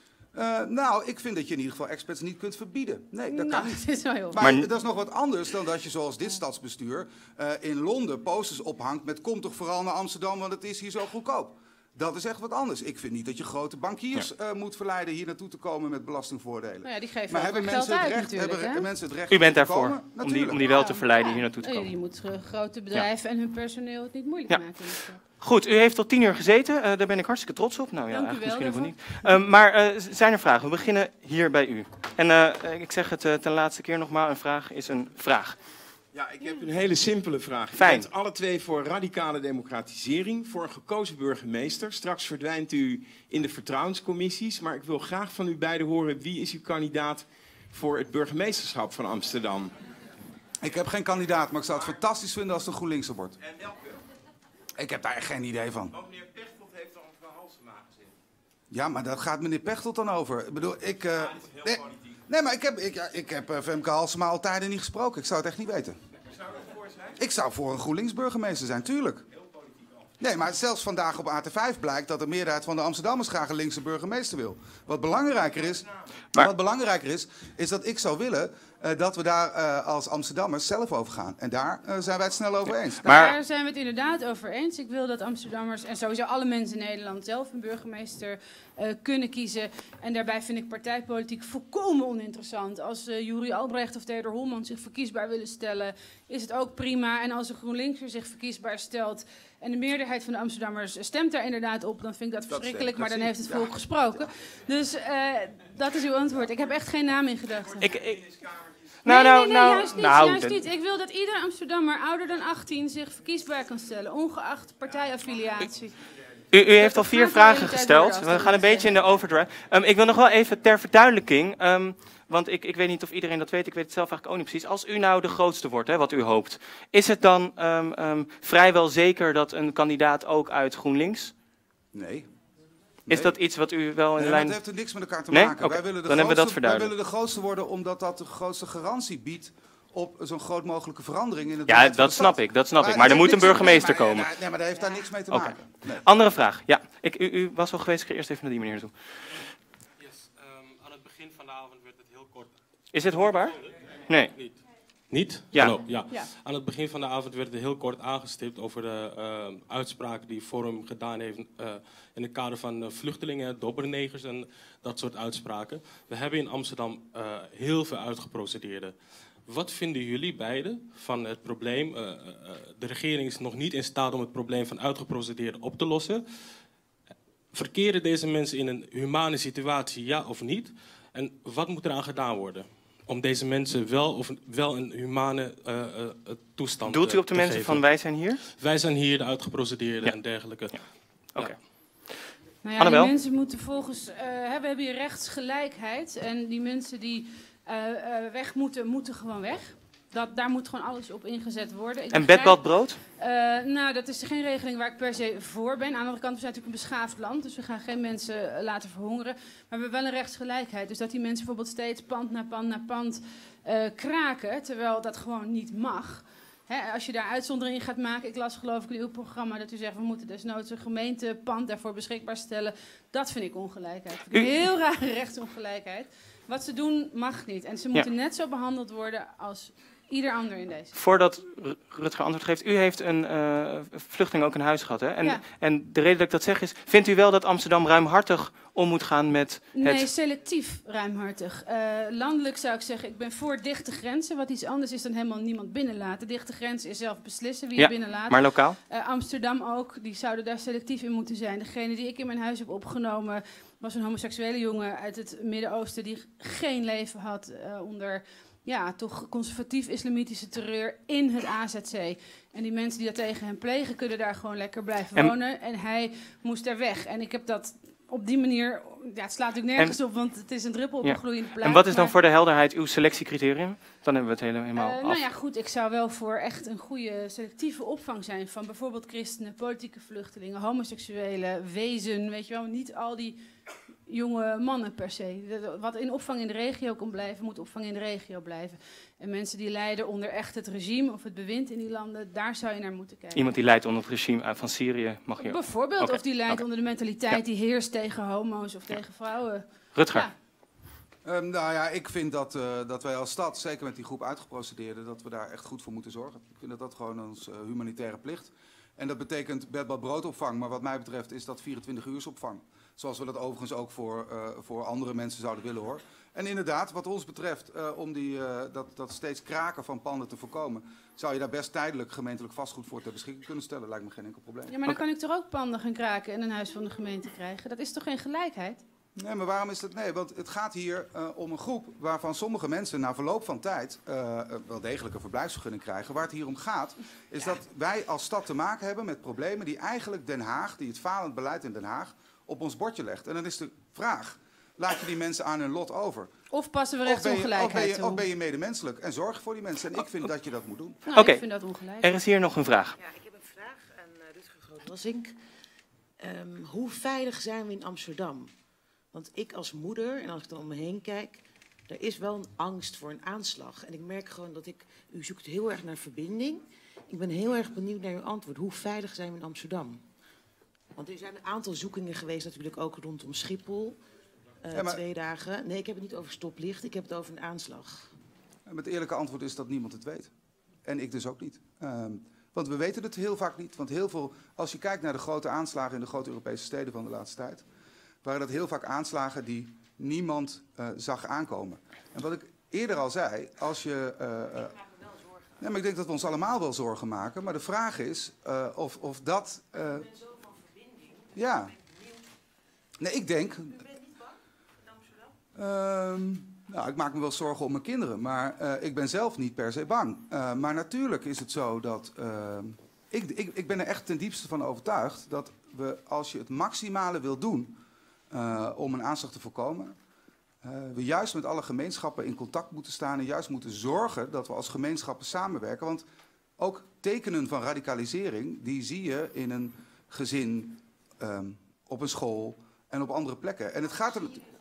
Nou, ik vind dat je in ieder geval expats niet kunt verbieden. Nee, dat kan niet. Dat is wel heel maar dat is nog wat anders dan dat je zoals dit stadsbestuur in Londen posters ophangt met kom toch vooral naar Amsterdam, want het is hier zo goedkoop. Dat is echt wat anders. Ik vind niet dat je grote bankiers moet verleiden hier naartoe te komen met belastingvoordelen. Nou ja, die geven maar hebben geld mensen uit natuurlijk. Hebben mensen het recht U bent daarvoor, komen? om die wel te verleiden hier naartoe te komen. Je moet grote bedrijven en hun personeel het niet moeilijk maken. Goed, u heeft tot 10 uur gezeten. Daar ben ik hartstikke trots op. Nou ja, Dank u eigenlijk wel, misschien ook niet. Maar zijn er vragen? We beginnen hier bij u. En ik zeg het ten laatste keer nogmaals, een vraag is een vraag. Ja, ik heb een hele simpele vraag. Fijn. U bent alle twee voor radicale democratisering, voor een gekozen burgemeester. Straks verdwijnt u in de vertrouwenscommissies. Maar ik wil graag van u beiden horen, wie is uw kandidaat voor het burgemeesterschap van Amsterdam? Ik heb geen kandidaat, maar ik zou het fantastisch vinden als het een GroenLinkser wordt. En welke? Ik heb daar echt geen idee van. Want meneer Pechtold heeft al een Halsema gezet. Ja, maar daar gaat meneer Pechtold dan over. Ik bedoel, dit is heel politiek. Nee, maar ik heb Femke Halsema al tijden niet gesproken. Ik zou het echt niet weten. Zou u ervoor zijn? Ik zou voor een GroenLinks burgemeester zijn, tuurlijk. Nee, maar zelfs vandaag op AT5 blijkt dat de meerderheid van de Amsterdammers graag een linkse burgemeester wil. Wat belangrijker is, is dat ik zou willen dat we daar als Amsterdammers zelf over gaan. En daar zijn wij het snel over eens. Daar zijn we het inderdaad over eens. Ik wil dat Amsterdammers en sowieso alle mensen in Nederland zelf een burgemeester kunnen kiezen. En daarbij vind ik partijpolitiek volkomen oninteressant. Als Juri Albrecht of Theodor Holman zich verkiesbaar willen stellen, is het ook prima. En als een GroenLinkser zich verkiesbaar stelt en de meerderheid van de Amsterdammers stemt daar inderdaad op, dan vind ik dat verschrikkelijk, maar dan heeft het volk gesproken. Dus dat is uw antwoord. Ik heb echt geen naam in gedachten. Juist niet. Ik wil dat iedere Amsterdammer ouder dan 18 zich verkiesbaar kan stellen, ongeacht partijaffiliatie. U heeft al 4 vragen gesteld. We gaan een beetje in de overdrive. Ik wil nog wel even ter verduidelijking, want ik weet niet of iedereen dat weet, ik weet het zelf eigenlijk ook niet precies. Als u nou de grootste wordt, wat u hoopt, is het dan vrijwel zeker dat een kandidaat ook uit GroenLinks? Nee. Is dat iets wat u wel in de lijn... Dat heeft er niks met elkaar te maken. Okay. Dan hebben we dat verduidelijkt. Wij willen de grootste worden omdat dat de grootste garantie biedt op zo'n groot mogelijke verandering in het Ja, dat snap ik. Maar er moet een burgemeester komen. Nee, maar daar heeft daar niks mee te maken. Nee. Andere vraag. Ja, u was wel geweest. Ik ga eerst even naar die meneer toe. Yes, aan het begin van de avond werd het heel kort... Is dit hoorbaar? Nee. Niet? Ja. Hallo, ja. Aan het begin van de avond werd het heel kort aangestipt over de uitspraken die Forum gedaan heeft in het kader van vluchtelingen, dobbernegers en dat soort uitspraken. We hebben in Amsterdam heel veel uitgeprocedeerden. Wat vinden jullie beiden van het probleem? De regering is nog niet in staat om het probleem van uitgeprocedeerden op te lossen. Verkeren deze mensen in een humane situatie, ja of niet? En wat moet eraan gedaan worden om deze mensen wel een humane toestand te geven? Doelt u op de mensen van wij zijn hier? Wij zijn hier, de uitgeprocedeerden en dergelijke. Ja. Oké. Nou ja, Annabel? die mensen moeten volgens... we hebben hier rechtsgelijkheid. En die mensen die weg moeten, moeten gewoon weg. Daar moet gewoon alles op ingezet worden. En bed, bad, brood? Nou, dat is geen regeling waar ik per se voor ben. Aan de andere kant, we zijn natuurlijk een beschaafd land. Dus we gaan geen mensen laten verhongeren. Maar we hebben wel een rechtsgelijkheid. Dus dat die mensen bijvoorbeeld steeds pand na pand na pand kraken. Terwijl dat gewoon niet mag. Hè, als je daar uitzonderingen gaat maken. Ik las geloof ik in uw programma dat u zegt... we moeten desnoods een gemeentepand daarvoor beschikbaar stellen. Dat vind ik ongelijkheid. Vind ik een heel rare rechtsongelijkheid. Wat ze doen mag niet. En ze moeten net zo behandeld worden als... ieder ander in deze. Voordat Rutger antwoord geeft, u heeft een vluchteling ook een huis gehad, hè? En de reden dat ik dat zeg is, vindt u wel dat Amsterdam ruimhartig om moet gaan met Nee, selectief ruimhartig. Landelijk zou ik zeggen, ik ben voor dichte grenzen, wat iets anders is dan helemaal niemand binnenlaten. Dichte grenzen is zelf beslissen wie je binnenlaat. Maar lokaal? Amsterdam ook, die zouden daar selectief in moeten zijn. Degene die ik in mijn huis heb opgenomen, was een homoseksuele jongen uit het Midden-Oosten die geen leven had onder... ja, toch conservatief-islamitische terreur in het AZC. En die mensen die dat tegen hem plegen, kunnen daar gewoon lekker blijven wonen. En hij moest daar weg. En ik heb dat op die manier... Ja, het slaat natuurlijk nergens op, want het is een druppel op een gloeiende plaat. En wat is dan voor de helderheid uw selectiecriterium? Dan hebben we het helemaal af. Nou ja, goed, ik zou wel voor echt een goede selectieve opvang zijn... van bijvoorbeeld christenen, politieke vluchtelingen, homoseksuelen, wezen, weet je wel. Niet al die... jonge mannen per se. Wat in opvang in de regio kan blijven, moet opvang in de regio blijven. En mensen die lijden onder echt het regime of het bewind in die landen, daar zou je naar moeten kijken. Iemand die lijdt onder het regime van Syrië mag je... Bijvoorbeeld, of die lijdt onder de mentaliteit die heerst tegen homo's of tegen vrouwen. Rutger? Ja. Nou ja, ik vind dat wij als stad, zeker met die groep uitgeprocedeerden, dat we daar echt goed voor moeten zorgen. Ik vind dat gewoon ons humanitaire plicht. En dat betekent bed, bad, broodopvang, maar wat mij betreft is dat 24-uursopvang. Zoals we dat overigens ook voor andere mensen zouden willen, hoor. En inderdaad, wat ons betreft, om dat steeds kraken van panden te voorkomen, zou je daar best tijdelijk gemeentelijk vastgoed voor ter beschikking kunnen stellen. Lijkt me geen enkel probleem. Ja, maar dan kan ik toch ook panden gaan kraken en een huis van de gemeente krijgen? Dat is toch geen gelijkheid? Nee, maar waarom is dat? Nee, want het gaat hier om een groep waarvan sommige mensen na verloop van tijd wel degelijk een verblijfsvergunning krijgen. Waar het hier om gaat, is dat wij als stad te maken hebben met problemen die eigenlijk Den Haag, die het falend beleid in Den Haag, op ons bordje legt. En dan is de vraag, laat je die mensen aan hun lot over? Of passen we rechtsongelijkheid toe? Of ben je medemenselijk en zorg voor die mensen? En ik vind dat je dat moet doen. Nou, ik vind dat ongelijk. Er is hier nog een vraag. Ja, ik heb een vraag aan Rutger Groot-Wassink. Hoe veilig zijn we in Amsterdam? Want ik als moeder, en als ik dan om me heen kijk, er is wel een angst voor een aanslag. En ik merk gewoon dat u zoekt heel erg naar verbinding. Ik ben heel erg benieuwd naar uw antwoord. Hoe veilig zijn we in Amsterdam? Want er zijn een aantal zoekingen geweest natuurlijk ook rondom Schiphol. 2 dagen. Nee, ik heb het niet over stoplicht, ik heb het over een aanslag. Het eerlijke antwoord is dat niemand het weet. En ik dus ook niet. Want we weten het heel vaak niet. Want heel veel, als je kijkt naar de grote aanslagen in de grote Europese steden van de laatste tijd, waren dat heel vaak aanslagen die niemand zag aankomen. En wat ik eerder al zei, als je... nee, maar ik denk dat we ons allemaal wel zorgen maken. Maar de vraag is of dat... ja. Nee, ik denk... U bent niet bang in Amsterdam? Nou, ik maak me wel zorgen om mijn kinderen. Maar ik ben zelf niet per se bang. Maar natuurlijk is het zo dat... Ik ben er echt ten diepste van overtuigd dat we, als je het maximale wil doen om een aanslag te voorkomen, we juist met alle gemeenschappen in contact moeten staan en juist moeten zorgen dat we als gemeenschappen samenwerken. Want ook tekenen van radicalisering, die zie je in een gezin, op een school en op andere plekken. En het gaat er...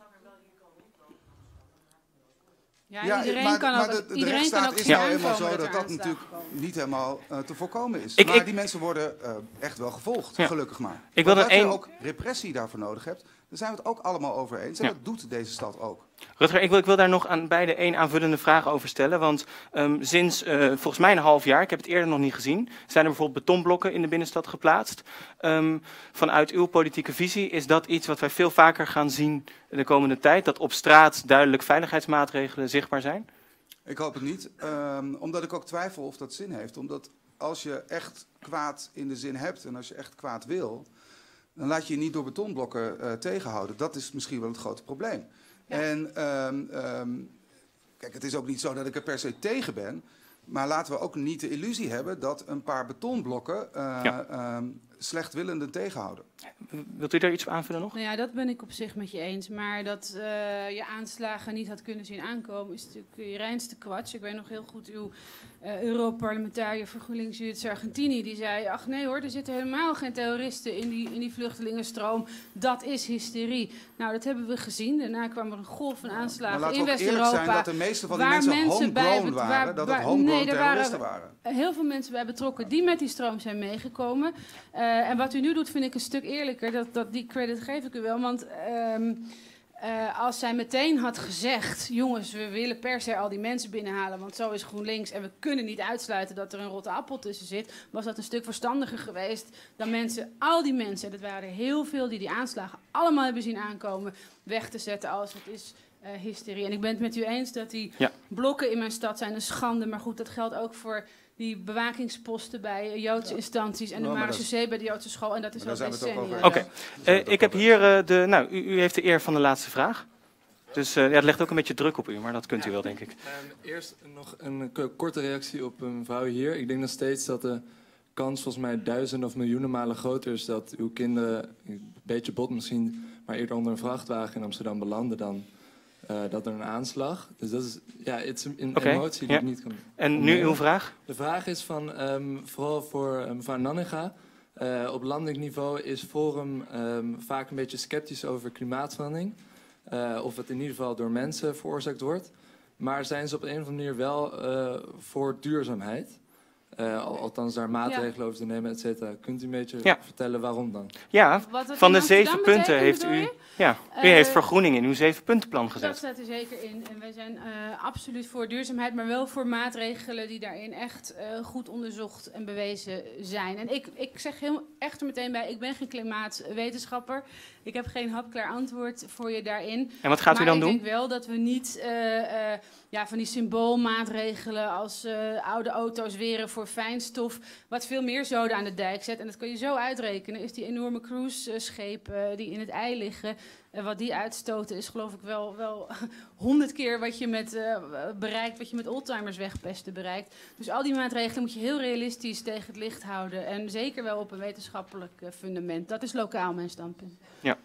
Ja, iedereen kan de rechtsstaat is nou eenmaal zo dat dat natuurlijk niet helemaal te voorkomen is. Maar die mensen worden echt wel gevolgd, gelukkig maar. Dat je ook repressie daarvoor nodig hebt, daar zijn we het ook allemaal over eens. En dat doet deze stad ook. Rutger, ik wil daar nog aan beide één aanvullende vraag over stellen. Want sinds volgens mij een half jaar, ik heb het eerder nog niet gezien, zijn er bijvoorbeeld betonblokken in de binnenstad geplaatst. Vanuit uw politieke visie, is dat iets wat wij veel vaker gaan zien de komende tijd? Dat op straat duidelijk veiligheidsmaatregelen zichtbaar zijn? Ik hoop het niet, omdat ik ook twijfel of dat zin heeft. Omdat als je echt kwaad in de zin hebt en als je echt kwaad wil, dan laat je je niet door betonblokken tegenhouden. Dat is misschien wel het grote probleem. Ja. En kijk, het is ook niet zo dat ik er per se tegen ben. Maar laten we ook niet de illusie hebben dat een paar betonblokken slechtwillenden tegenhouden. Wilt u daar iets op aanvullen nog? Nou ja, dat ben ik op zich met je eens. Maar dat je aanslagen niet had kunnen zien aankomen is natuurlijk je reinste kwats. Ik weet nog heel goed uw Europarlementariër voor GroenLinks, Judith Sargentini, die zei, ach nee hoor, er zitten helemaal geen terroristen in die vluchtelingenstroom. Dat is hysterie. Nou, dat hebben we gezien. Daarna kwam er een golf van aanslagen in West-Europa. Maar laten we ook eerlijk zijn dat de meeste van die mensen homegrown waren. Dat het homegrown terroristen waren. Heel veel mensen bij betrokken die met die stroom zijn meegekomen. En wat u nu doet vind ik een stuk eerlijker. Die credit geef ik u wel. Want als zij meteen had gezegd, jongens, we willen per se al die mensen binnenhalen, want zo is GroenLinks en we kunnen niet uitsluiten dat er een rotte appel tussen zit, was dat een stuk verstandiger geweest dan al die mensen, en dat waren er heel veel die aanslagen allemaal hebben zien aankomen, weg te zetten als het is hysterie. En ik ben het met u eens dat die blokken in mijn stad zijn een schande, maar goed, dat geldt ook voor die bewakingsposten bij Joodse instanties en de marechaussee bij de Joodse school. En dat is al decennia. Oké, ik heb hier u heeft de eer van de laatste vraag. Dus het legt ook een beetje druk op u, maar dat kunt u wel, denk ik. Eerst nog een korte reactie op mevrouw hier. Ik denk nog steeds dat de kans volgens mij duizenden of miljoenen malen groter is dat uw kinderen, een beetje bot misschien, maar eerder onder een vrachtwagen in Amsterdam belanden dan dat er een aanslag. Dus dat is, het is een emotie die ik niet kan. En nu uw vraag? De vraag is van, vooral voor mevrouw Nanninga. Op landelijk niveau is Forum vaak een beetje sceptisch over klimaatverandering. Of het in ieder geval door mensen veroorzaakt wordt. Maar zijn ze op een of andere manier wel voor duurzaamheid? Althans daar maatregelen over te nemen, et cetera. Kunt u een beetje vertellen waarom dan? Ja, van de 7 punten heeft u... Ja, u heeft vergroening in uw 7-puntenplan gezet. Dat staat er zeker in. En wij zijn absoluut voor duurzaamheid, maar wel voor maatregelen die daarin echt goed onderzocht en bewezen zijn. En ik zeg echt er meteen bij, ik ben geen klimaatwetenschapper. Ik heb geen hapklaar antwoord voor je daarin. En wat gaat u dan doen? Maar ik denk wel dat we niet van die symboolmaatregelen als oude auto's weren voor fijnstof, wat veel meer zoden aan de dijk zet. En dat kun je zo uitrekenen, is die enorme cruiseschepen die in het ei liggen. Wat die uitstoten is geloof ik wel 100 keer wat je bereikt, wat je met oldtimers wegpesten bereikt. Dus al die maatregelen moet je heel realistisch tegen het licht houden. En zeker wel op een wetenschappelijk fundament. Dat is lokaal mijn standpunt. Ja.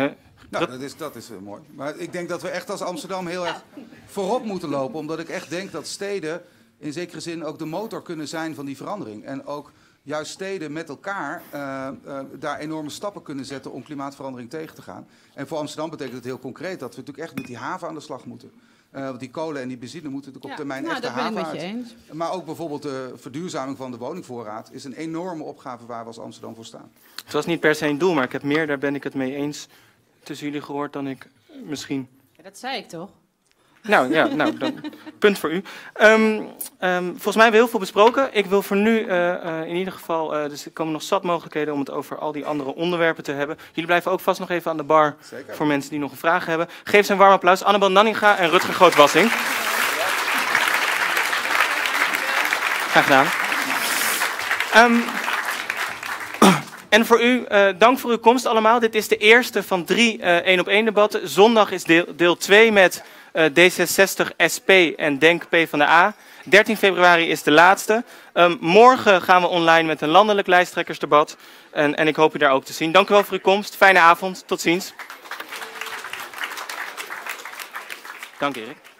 Dat is mooi. Maar ik denk dat we echt als Amsterdam heel erg voorop moeten lopen. Omdat ik echt denk dat steden in zekere zin ook de motor kunnen zijn van die verandering. En ook juist steden met elkaar daar enorme stappen kunnen zetten om klimaatverandering tegen te gaan. En voor Amsterdam betekent het heel concreet dat we natuurlijk echt met die haven aan de slag moeten. Want die kolen en die benzine moeten natuurlijk op termijn echt de haven uit. Maar ook bijvoorbeeld de verduurzaming van de woningvoorraad is een enorme opgave waar we als Amsterdam voor staan. Het was niet per se een doel, maar ik heb meer, daar ben ik het mee eens, tussen jullie gehoord dan ik misschien... Ja, dat zei ik toch? Nou, dan, punt voor u. Volgens mij hebben we heel veel besproken. Ik wil voor nu in ieder geval, dus er komen nog zat mogelijkheden om het over al die andere onderwerpen te hebben. Jullie blijven ook vast nog even aan de bar. Zeker. Voor mensen die nog een vraag hebben. Geef ze een warm applaus. Annabel Nanninga en Rutger Groot-Wassink. Graag gedaan. En voor u, dank voor uw komst allemaal. Dit is de eerste van 3 1-op-1 debatten. Zondag is deel 2 met D66, SP en Denk PvdA. 13 februari is de laatste. Morgen gaan we online met een landelijk lijsttrekkersdebat. En ik hoop u daar ook te zien. Dank u wel voor uw komst. Fijne avond. Tot ziens. Dank Erik.